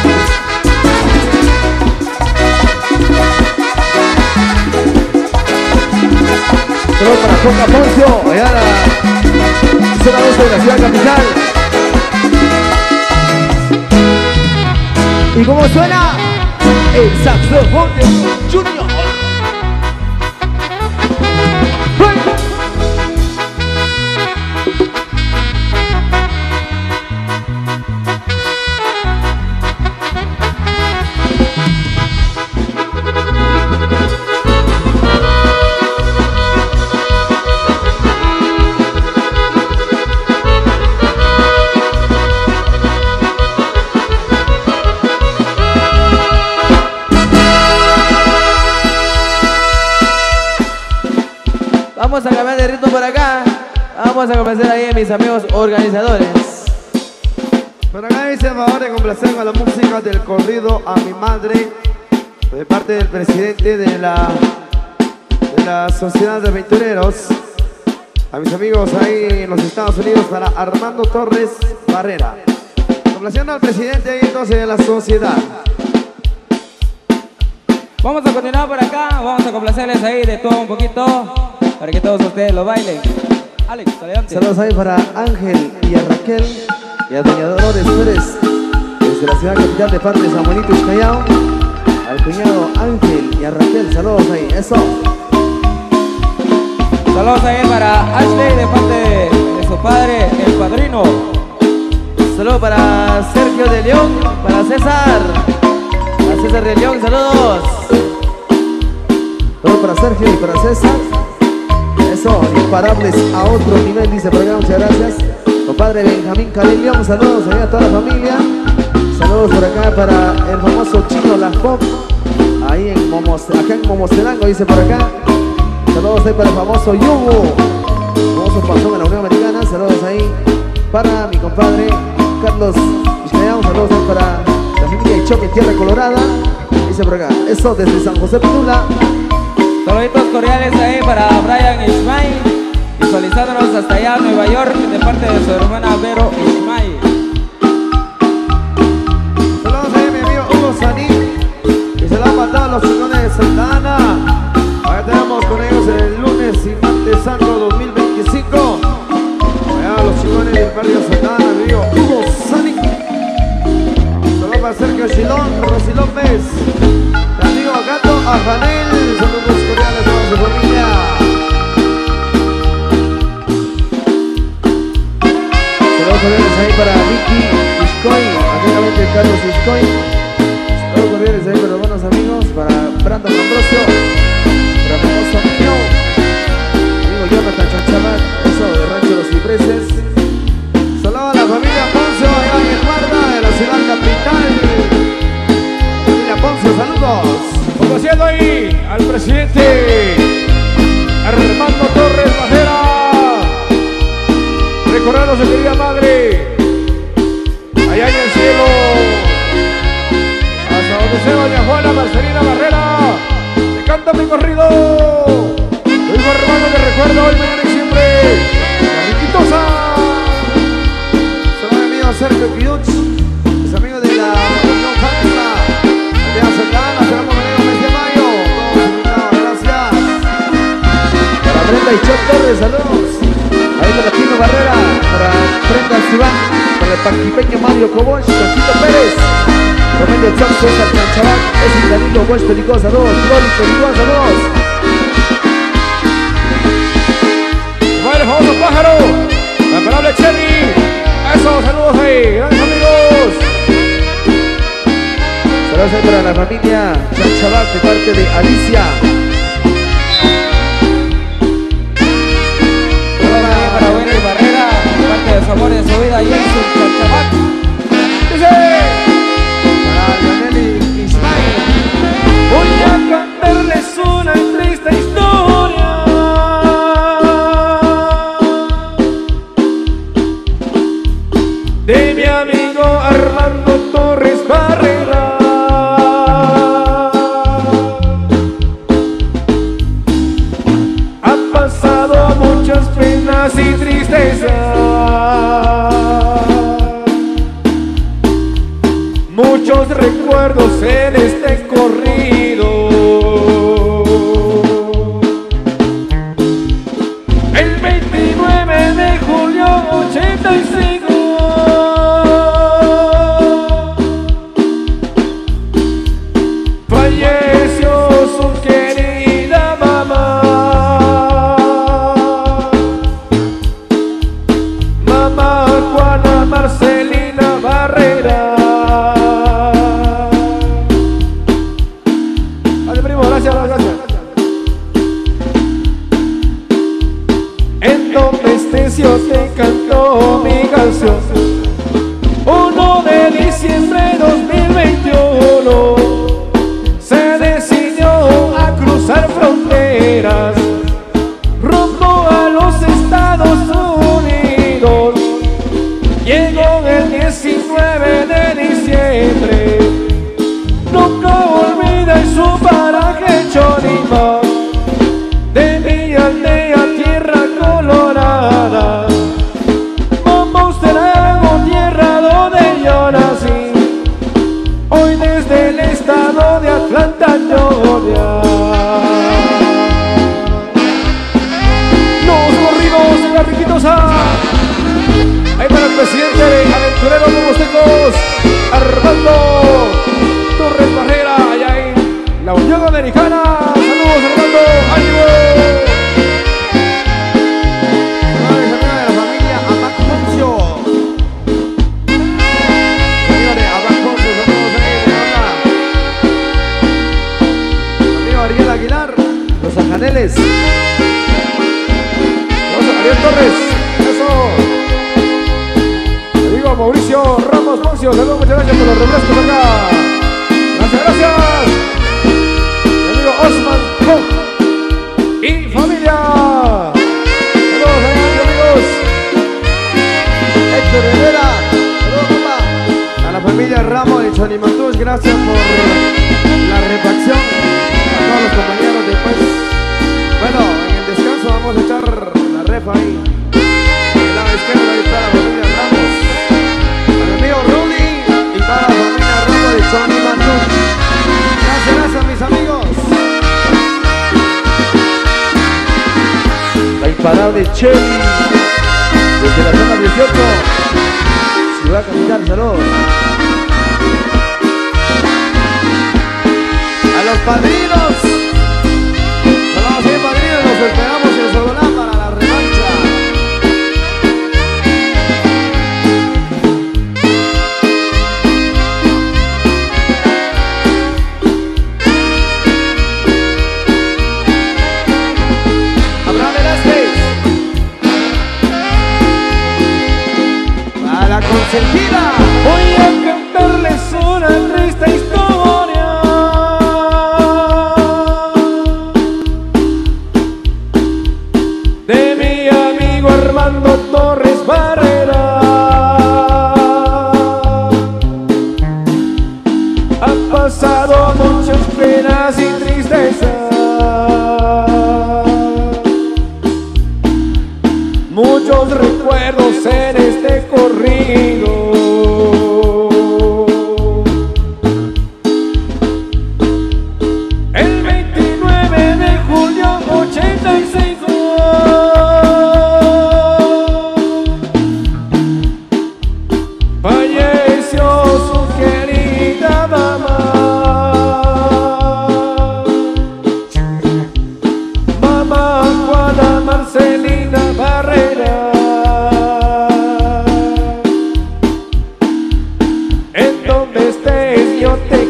Saludos para Coca Poncio, allá la zona oeste de la ciudad capital. ¿Y cómo suena? El saxofón de Junior. Vamos a cambiar de ritmo por acá. Vamos a complacer ahí a mis amigos organizadores. Por acá dice el favor de complacer con la música del corrido a mi madre, de parte del presidente de la Sociedad de Aventureros. A mis amigos ahí en los Estados Unidos, para Armando Torres Barrera. Complaciendo al presidente ahí entonces de la sociedad. Vamos a continuar por acá. Vamos a complacerles ahí de todo un poquito para que todos ustedes lo bailen. Alex, adelante. Saludos ahí para Ángel y a Raquel y a doña Dolores Pérez desde la ciudad capital de parte de San Juanito Callao. Al cuñado Ángel y a Raquel, saludos ahí, eso. Saludos ahí para Ashley de parte de su padre, el padrino. Saludos para Sergio de León, para César. A César de León, saludos. Saludos para Sergio y para César. Eso, imparables a otro nivel, dice por acá, muchas gracias. Compadre Benjamín Calillón, saludos ahí a toda la familia. Saludos por acá para el famoso Chino La Pop, ahí en acá en Momocelango, dice por acá. Saludos ahí para el famoso Yugo, famoso pasón en la Unión Americana. Saludos ahí para mi compadre Carlos Ismael. Saludos ahí para la familia Ichoque, Tierra Colorada, dice por acá. Eso desde San José Pitula. Saluditos cordiales ahí para Brian Ismail, visualizándonos hasta allá Nueva York de parte de su hermana Vero Ismail. Saludos ahí a mi amigo Hugo Sanín, y se lo han matado a los chingones de Santa Ana. Ahora tenemos con ellos el lunes y martes santo 2025. Allá los chingones del barrio Santa Ana, mi amigo Hugo Sanín. Saludos para Sergio Chilón, Rosy López, mi amigo Gato Afanel. Saludos cordiales a toda su familia. Saludos cordiales ahí para Vicky Iscoy, atentamente Carlos Iscoy. Saludos cordiales ahí para los buenos amigos, para Brandon Ambrosio, para el famoso amigo Jonathan Chanchamat, eso de Rancho Los Cipreses. Saludos a la familia Poncio, allá en el Guarda de la ciudad capital. Familia Poncio, saludos. Conociendo ahí al presidente Armando Torres Barrera, recordando a su querida madre allá en el cielo, hasta donde se doña Juana Marcelina Barrera. Te canta mi corrido, tu hijo hermano que recuerda hoy, mañana y siempre, la riquitosa. Saludos a mi amigo Sergio Piuch, es amigo de la Unión Fátima, allá en Santa Ana. Seremos venidos mes de mayo. Todos invitados, gracias. Para Brenda y Chon Torres, saludos. Ahí para Pino Barrera, para Brenda Sibán, para el panquipeño Mario Coboch, Chachito Pérez. Romelio Chon, César Canchabán, es Danilo Bues Perico, saludos. Flori Perico, saludos. Bueno, famoso pájaro, la imparable Cherry. Eso, saludos ahí, grandes amigos. Saludos ahí para la familia Canchabán de parte de Alicia. Para Wendy Barrera, parte de los amores de su vida y en su Canchabán. Dice: Para Yaneli Ismael. voy a cantarles una triste historia de mi amigo Armando Torres Barrera. Han pasado muchas penas y tristezas, muchos recuerdos en este corrido. El 29 de julio 85 falleció su querida mamá. Mamá Juana Marcelina Barrera. Dale, primo, gracias, gracias. En donde estés yo te canto mi canción. 1 de diciembre de 2021 se decidió a cruzar fronteras rumbo a los Estados Unidos. Llegó el 19 de diciembre, nunca olvida su paraje Chonima, de mi aldea tierra colorada. Vamos de lago, tierra donde yo nací, hoy desde el estado de Atlanta, Georgia. Los corridos de la Riquitosa. Ahí para el presidente aventurero como tecos, Armando Torres Barrera, allá en la Unión Americana. Saludos, Armando, ánimo. Saludos a la familia Abac Poncio. Señores, Abac Poncio, saludos ahí, buena onda. Amigo Ariel Aguilar, Los Anjaneles. Saludos a Ariel Torres, eso. Amigo Mauricio Ramos Poncio, saludos, muchas gracias por los refrescos acá. Gracias, gracias. Mi amigo Osman Koch y familia. Saludos amigos. Héctor Rivera, saludos papá. A la familia Ramos de Chonimatús, gracias por la refacción. A todos los compañeros después. Bueno, en el descanso vamos a echar la refa ahí. En el lado izquierdo ahí está la familia Ramos. A mi amigo Rudy y toda la familia Ramos de Chonimatús. Gracias, gracias mis amigos. La imparable Cheli, desde la zona 18, Ciudad Capital, saludos. A los padrinos, saludos bien padrinos, los esperamos en Sololá para la revancha. Abraham Velázquez, a la consentida. Voy a cantarles una triste historia de mi amigo Armando Torres Barrera. Han pasado muchas penas y tristezas, muchos recuerdos en este corrido. El 29 de julio 85 falleció su querida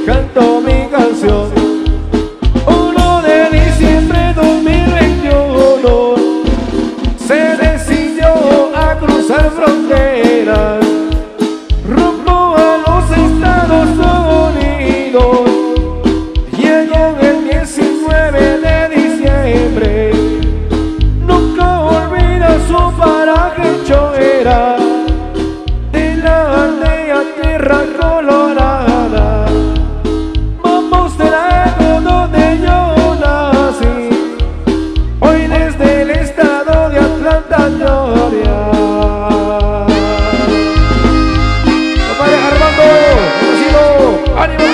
canto mi canción. 1 de diciembre 2021 se decidió a cruzar fronteras rumbo a los Estados Unidos. Llegó el 19 de diciembre, nunca olvida su paraje Choera, de la aldea Tierra Colorada. Vamos del lago donde yo nací, hoy desde el estado de Atlanta, Georgia. Compadre Armando, conocido, ánimo,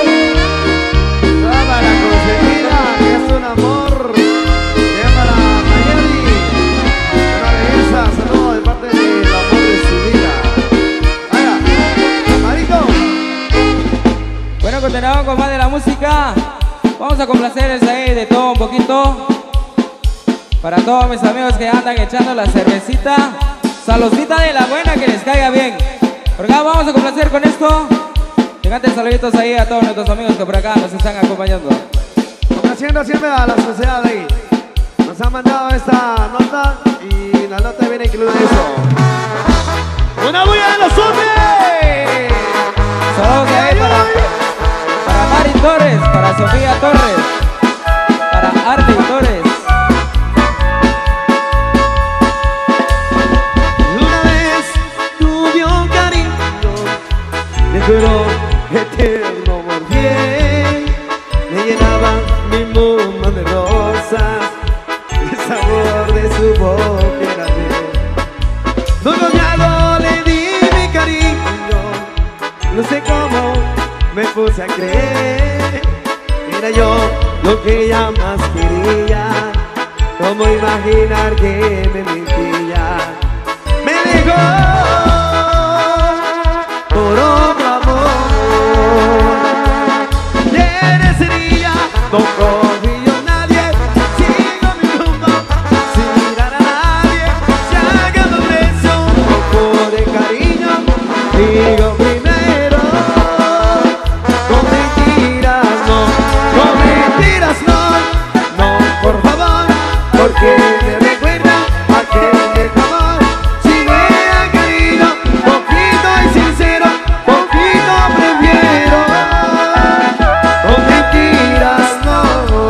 Para la consejera, que es un amor. Ya para Nayeli, una belleza, saludo de parte del amor de su vida. Vaya, Marito. Bueno, continuamos con más de la música. Vamos a complacerles ahí de todo un poquito. Para todos mis amigos que andan echando la cervecita, saludcita de la buena, que les caiga bien. Por acá vamos a complacer con esto. Tengan saluditos ahí a todos nuestros amigos que por acá nos están acompañando. Complaciendo siempre a la sociedad de ahí. Nos han mandado esta nota y la nota viene incluida eso. ¡Una bulla de los hombres! Saludos ahí para Mari Torres, para Sofía Torres, para Arley Torres. Una vez tuve un cariño de color eterno por bien, me llenaba mi mundo de rosas, el sabor de su boca era miel. Luego ya le di mi cariño, no sé cómo me puse a creer, era yo lo que ella más quería, cómo imaginar que me mentía. Me dejó por otro amor. Desde ese día no confío en nadie, sigo mi rumbo sin mirar a nadie. Si hagan un beso, un poco de cariño, digo primero. Con mentiras no, no, por favor, porque me recuerda a aquel amor. Si me han querido, poquito y sincero, poquito prefiero. Con mentiras no.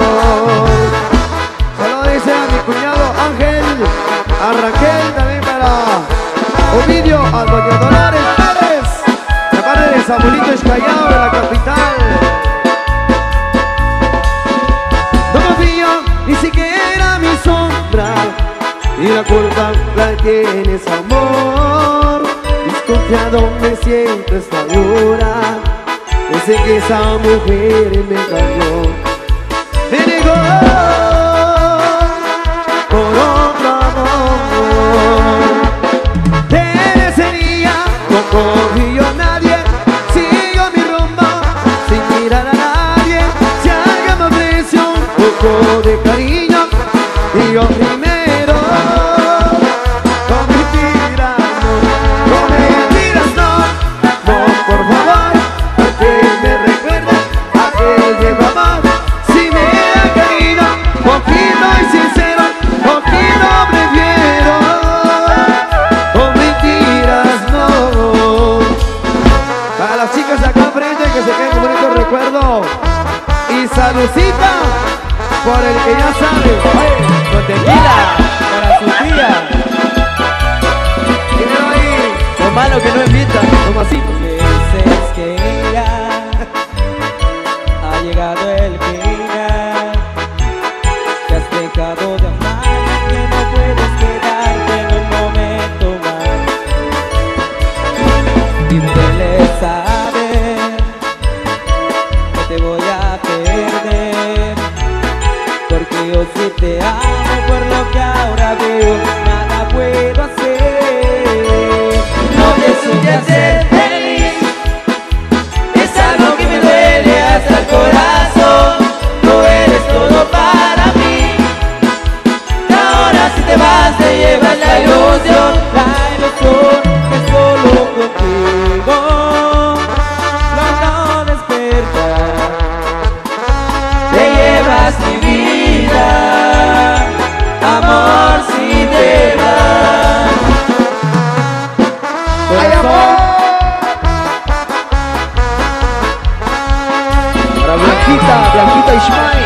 Solo dice a mi cuñado Ángel, a Raquel, también para Ovidio, a doña Dolores Pérez, de parte de Samuelito Escayao de la capital. No confío ni siquiera mi sombra, y la culpa la tienes, amor. Desconfiado me siento esta hora, desde que esa mujer me engañó. Me negó por otro amor. Desde ese día no confío en nadie, sigo mi rumbo sin mirar a nadie. Si alguien me ofrece un poco de cariño, digo primero. Con mentiras no, no, por favor, porque me recuerda a aquel viejo amor. Si me ha querido, poquito y sincero, poquito prefiero. Con mentiras no. Para las chicas de acá frente, que se queden con bonito recuerdo. Y saludcita por el que ya sabe. Con tequila, para Sofía. Dímelo ahí. Lo malo que no invita. Como así. Veces que ya ha llegado el final, que has dejado de amar, que no puedes quedarte en un momento más. Y duele saber que te voy a perder, porque yo sí te amo, por lo que ahora veo, nada puedo hacer. No te supe hacer feliz, es algo que me duele hasta el corazón. Bianquita Ishmael.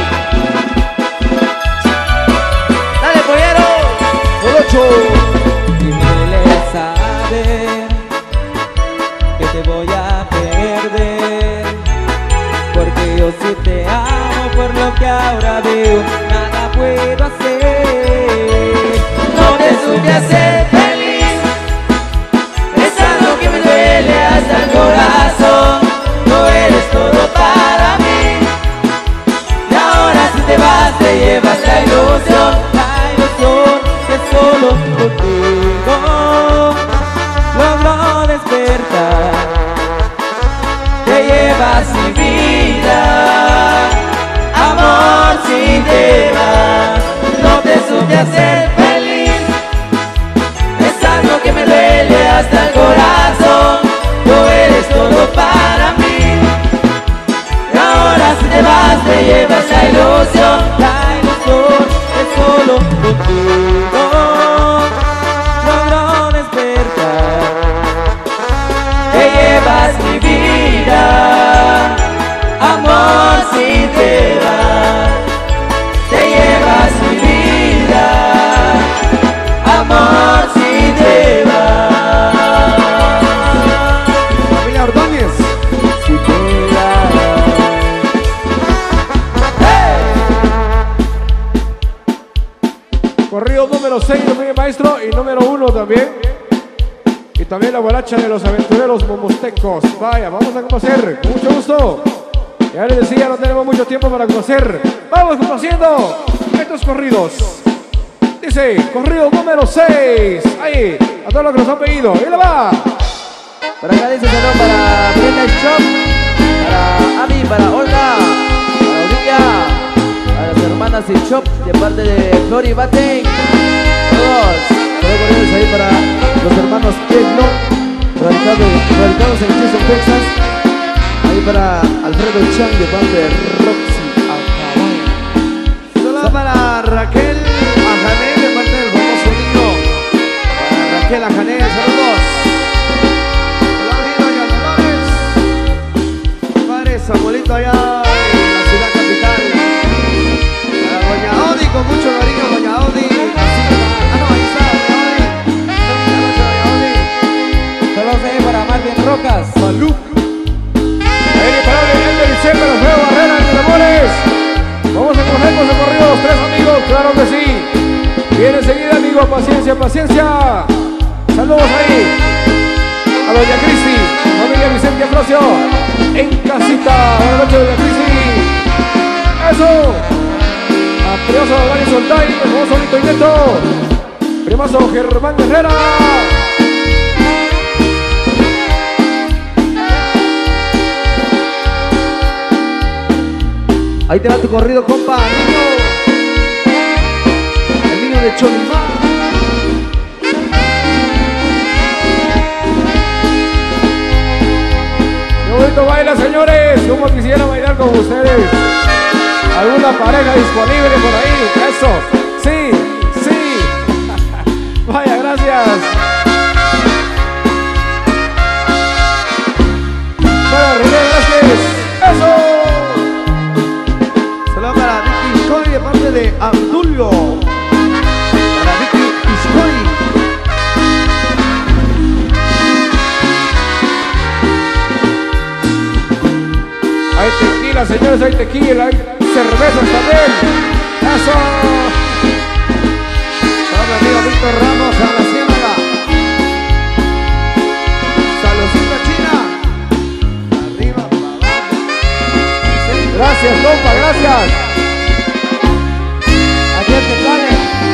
Dale, pollero. Colocho. Y me duele saber que te voy a perder, porque yo sí te amo, por lo que ahora veo, nada puedo hacer. No te supe hacer feliz, es algo que me duele hasta el corazón. No eres todo para mí, y ahora si te vas te llevas la ilusión que solo contigo logro despertar. Te llevas mi vida, amor, si te vas, no te supe hacer feliz, es algo que me duele hasta el corazón. Tú eres todo para mí, y ahora si te vas te llevas la ilusión que solo contigo logro despertar. Te llevas mi vida, amor, si te vas. Te llevas mi vida, amor, si te vas. Familia Ordóñez. Si te vas. Corrido número 6, mi maestro, y número 1 también. Y también la guaracha de los aventureros momostecos. Vaya, vamos a conocer, con mucho gusto. Ya les decía, no tenemos mucho tiempo para conocer. Vamos conociendo estos corridos. Dice, corrido número 6. Ahí, a todos los que nos han pedido. ¡Y la va! Para acá dice saludo para Brenda Shop, para Ami, para Olga, para Olivia, para las hermanas del Shop, de parte de Flori Baten. Todos, corridos ahí para los hermanos Tecno, radicados en Houston, Texas. Ahí para Alfredo Chan, de parte de Roxy Alcabán. Saludos para Raquel Ajanel, de parte del famoso niño. Para Raquel Ajanel, saludos. Samuelito allá en la ciudad capital. Para Doña Odi, con mucho cariño, Doña Odi. No, ahí está, Doña Odi. Saludos ahí para Marvin Rocas. Salud. Ahí para el diciembre, los veo Barrera, mis amores. Vamos a coger con el corrido los 3 amigos, claro que sí. Viene enseguida, amigo, paciencia, paciencia. Saludos ahí a Doña Cristi, familia Vicente Ambrosio, en casita. Buenas noches, Doña Cristi. Eso. A Prioso Dani Soltay, el famoso Lito y Neto. Primazo Germán Herrera. Ahí te va tu corrido, compa, niño. El niño de Cholimán. Qué bonito baila, señores. Como quisiera bailar con ustedes. ¿Alguna pareja disponible por ahí? Eso. Sí, sí. Vaya, gracias. Para René, gracias. Eso. Saludos para Vicky Iscoy, de parte de Abdulio. Para Vicky Iscoy. Hay tequila, señores, hay tequila, hay cervezas también. Eso. Para mi amigo Víctor Ramos a la Ciénaga. Saludcita China. Arriba, para abajo. Sí. Gracias, compa, gracias. Aquí es que sale.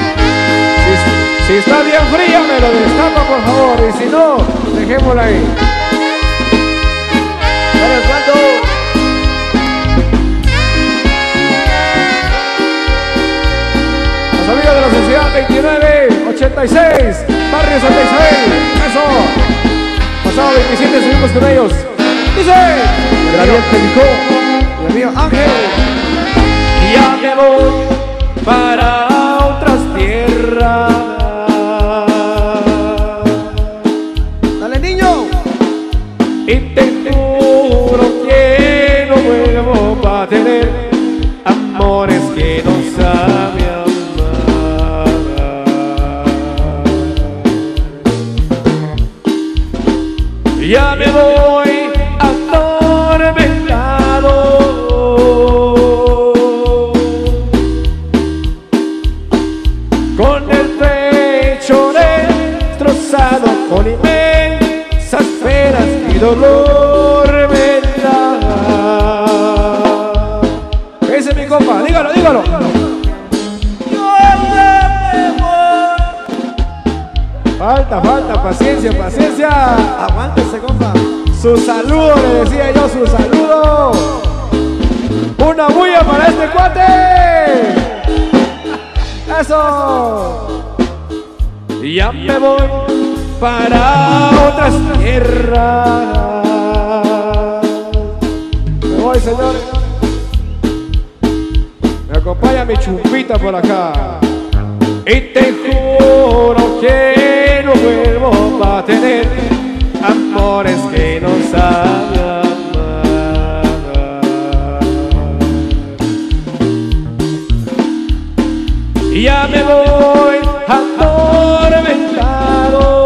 Si está bien fría, me lo destapa, por favor. Y si no, dejémosla ahí. Dale, Osvaldo. Los amigos de la Sociedad 2986, Barrio Santa Isabel. Eso. Pasado 27 subimos con ellos. Dice. Gabriel Pelicó. Mi amigo Ángel. Ya me voy para otras tierras. Dale, niño. Y te juro que no vuelvo para tener dígalo. Falta, paciencia. Aguántese, compa. Su saludo, le decía yo, su saludo. Una bulla para este cuate. Eso. Y ya me voy para otras tierras. Me voy, señores. Me acompaña mi chumpita por acá. Y te juro que no vuelvo a tener amores que no saben amar. Y ya me voy atormentado,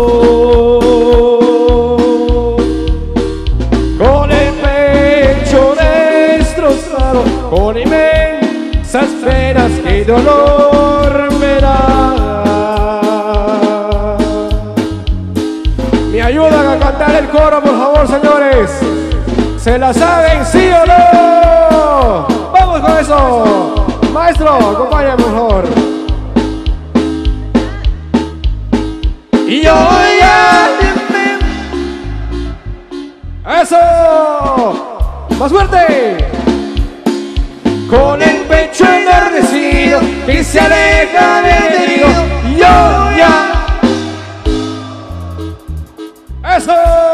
con el pecho destrozado, con inmensas penas que dolor me da. Me ayudan a cantar el coro, por favor, señores. ¿Se la saben, sí o no? ¡Vamos con eso! Maestro, acompáñame, por favor. Y yo ya... ¡Eso! ¡Más fuerte! Con el pecho enardecido que se aleja del enemigo, yo ya... ¡Eso!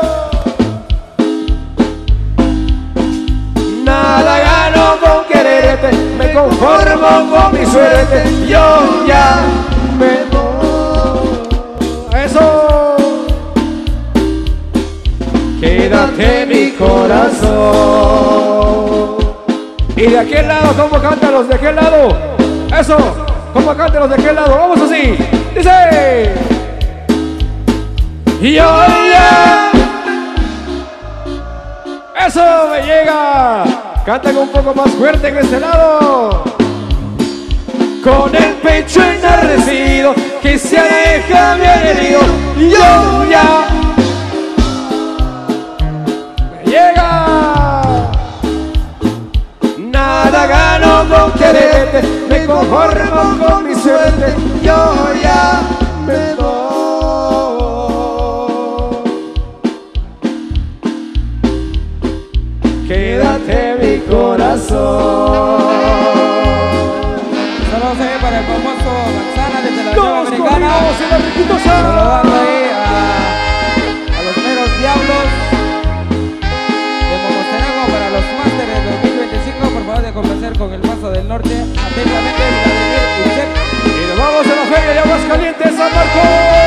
Nada gano con quererte, me conformo con mi suerte, yo ya me voy. ¡Eso! Quédate mi corazón. Y de aquel lado, ¿cómo cantan los de aquel lado? Eso, ¿cómo cantan los de aquel lado? Vamos así, dice. Y yo ya. Eso me llega. Cantan un poco más fuerte en este lado. Con el pecho enardecido que se aleja mi herido. Y yo ya. Me llega. Nada gano con quererte, me conformo con mi suerte, yo ya me voy. Quédate mi corazón. Saludos ahí para el famoso Manzana desde la Unión Americana. Saludando ahí a los meros diablos de Momostenango para los Masters del 2025. Por favor, de complacer con el Paso del Norte. Atentamente, Vladimir Ucep. Y nos vamos a la feria de Aguascalientes, San Marcos.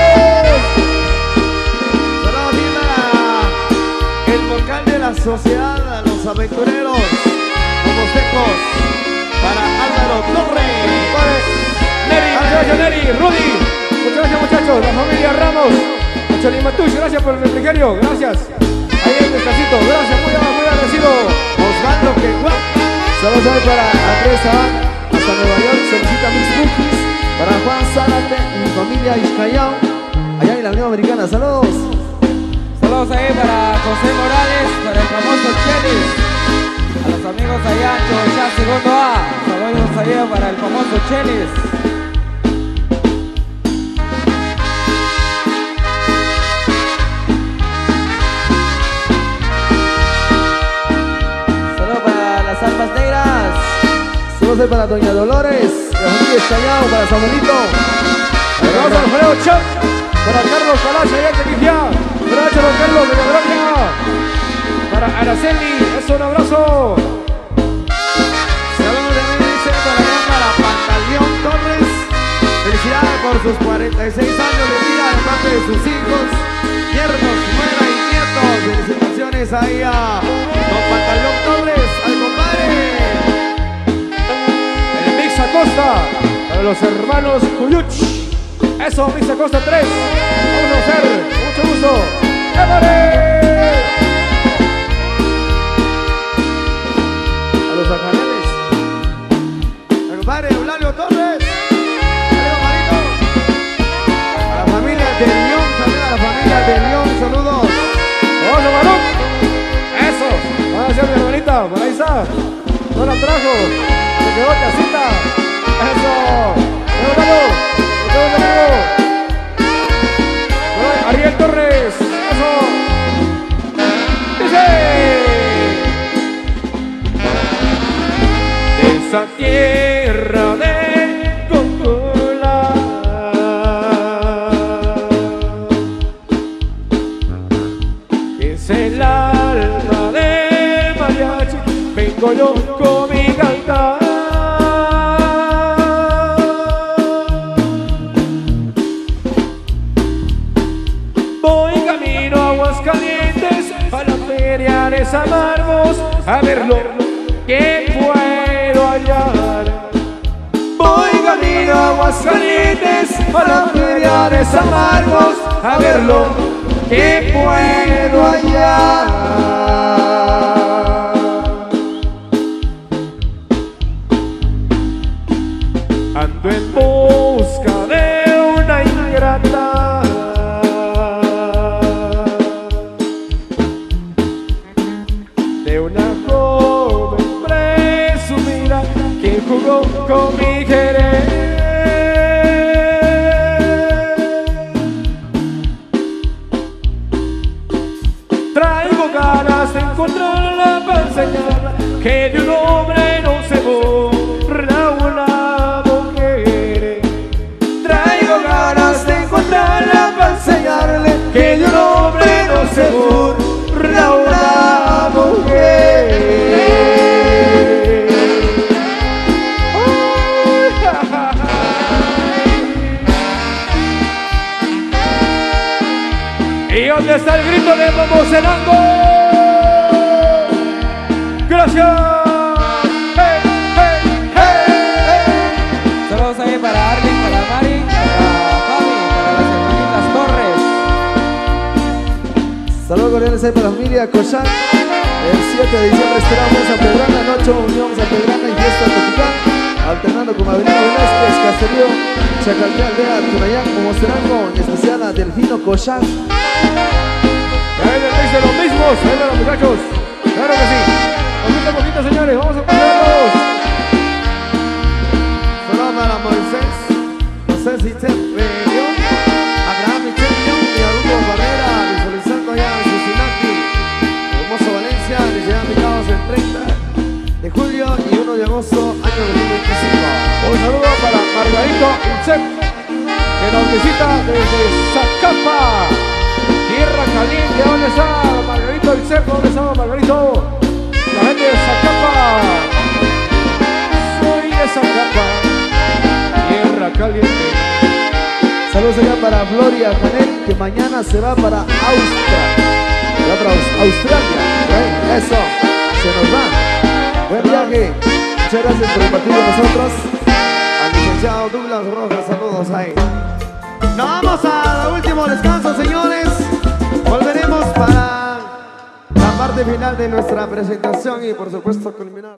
Saludos bien para el vocal de la sociedad, a los aventureros, como secos, para Álvaro Torres. Gracias, Neri, Rudy. Muchas gracias, muchachos. La familia Ramos. A Chalimatush, gracias por el refrigerio. Gracias. Ahí en el casito. Gracias, muy agradecido. Osvaldo Queguá. Saludos ahí para Andrés Sabán, hasta Nueva York, solicita mis cookies. Para Juan Zárate y mi familia Iscayao, allá en la Unión Americana. Saludos. Saludos ahí para José Morales, para el famoso Chelis. A los amigos allá, Chochá Segundo A. Saludos allá para el famoso Chelis. Saludos para las almas negras. Saludos ahí para Doña Dolores, la familia Iscayao, para Samuelito. Saludos a Alfredo Chap. Para Carlos Palacio, allá en Tequijá. Para Don Carlos de la Gloria. Para Araceli, eso, un abrazo. Saludos de mí, dice para Pantaleón Torres. Felicidades por sus 46 años de vida de parte de sus hijos, yernos, nuera y nietos. Felicitaciones ahí a Don Pantaleón Torres, al compadre. El Mix Acosta. Para los hermanos Cuyuch. Eso, Mix Acosta 3. Vamos a hacer. Mucho gusto. ¡Émale! A los bacaneles. Al compadre Eulalio Torres. Saludos, Marito. A la familia de León, también a la familia de León, saludos. ¡Vamos, Marón! ¡Eso! Gracias, mi hermanita. Por ahí está. No la trajo. quedó casita. Eso. Ariel Torres. Eso. Dice. De esa tierra de Cocula, que es el alma de mariachi, vengo yo con mi cantar. Voy camino a Aguascalientes, a la feria de San Marcos, a verlo que puedo hallar. Voy camino a Aguascalientes, a la feria de San Marcos, a verlo que puedo hallar. Ando en busca de una ingrata, de una joven presumida que jugó con mi querer. Traigo ganas de encontrarla para enseñarla que de un hombre no se borra una mujer. Traigo ganas de encontrarla para enseñarle que de un hombre no se borra una mujer. ¿Y dónde está el grito de Momocenango? ¡Gracias! ¡Hey, hey, hey, hey! Saludos ahí para Arlen, para Mari, para Fabi, para las hermanitas Torres. Saludos cordiales ahí para la familia Cochán. El 7 de diciembre esperamos a Pedrana, Noche Unión San Pedrana y Fiesta Topicán, alternando con Avelino Velázquez, Caserío, Chacaltea, Aldea, Tunayán, Momocenango, en especial a Delfino Cochán. Ya ven el mix de los mismos, ven los muchachos. Claro que sí. Poquito a poquito, señores, vamos a escucharlos. Saludos para Moisés, José Citemperio, Abraham Michelio y Arturo Barrera, visualizando allá en Cincinnati. Hermoso Valencia, les llevan invitados el 30 de julio y 1 de agosto, año 2025. Un saludo para Margarito Ilcep, que nos visita desde Zacapa, Tierra Caliente. ¿Dónde está Margarito Ilcep? ¿Dónde está Margarito? La gente de Zacapa. Soy de Zacapa, Tierra Caliente. Saludos allá para Gloria Janel, que mañana se va para Austria. Se va para Australia. Eso, se nos va. Buen viaje. Muchas gracias por compartir con nosotros. Al licenciado Douglas Rojas, saludos ahí. Nos vamos al último descanso, señores. Volveremos para la parte final de nuestra presentación y por supuesto culminar.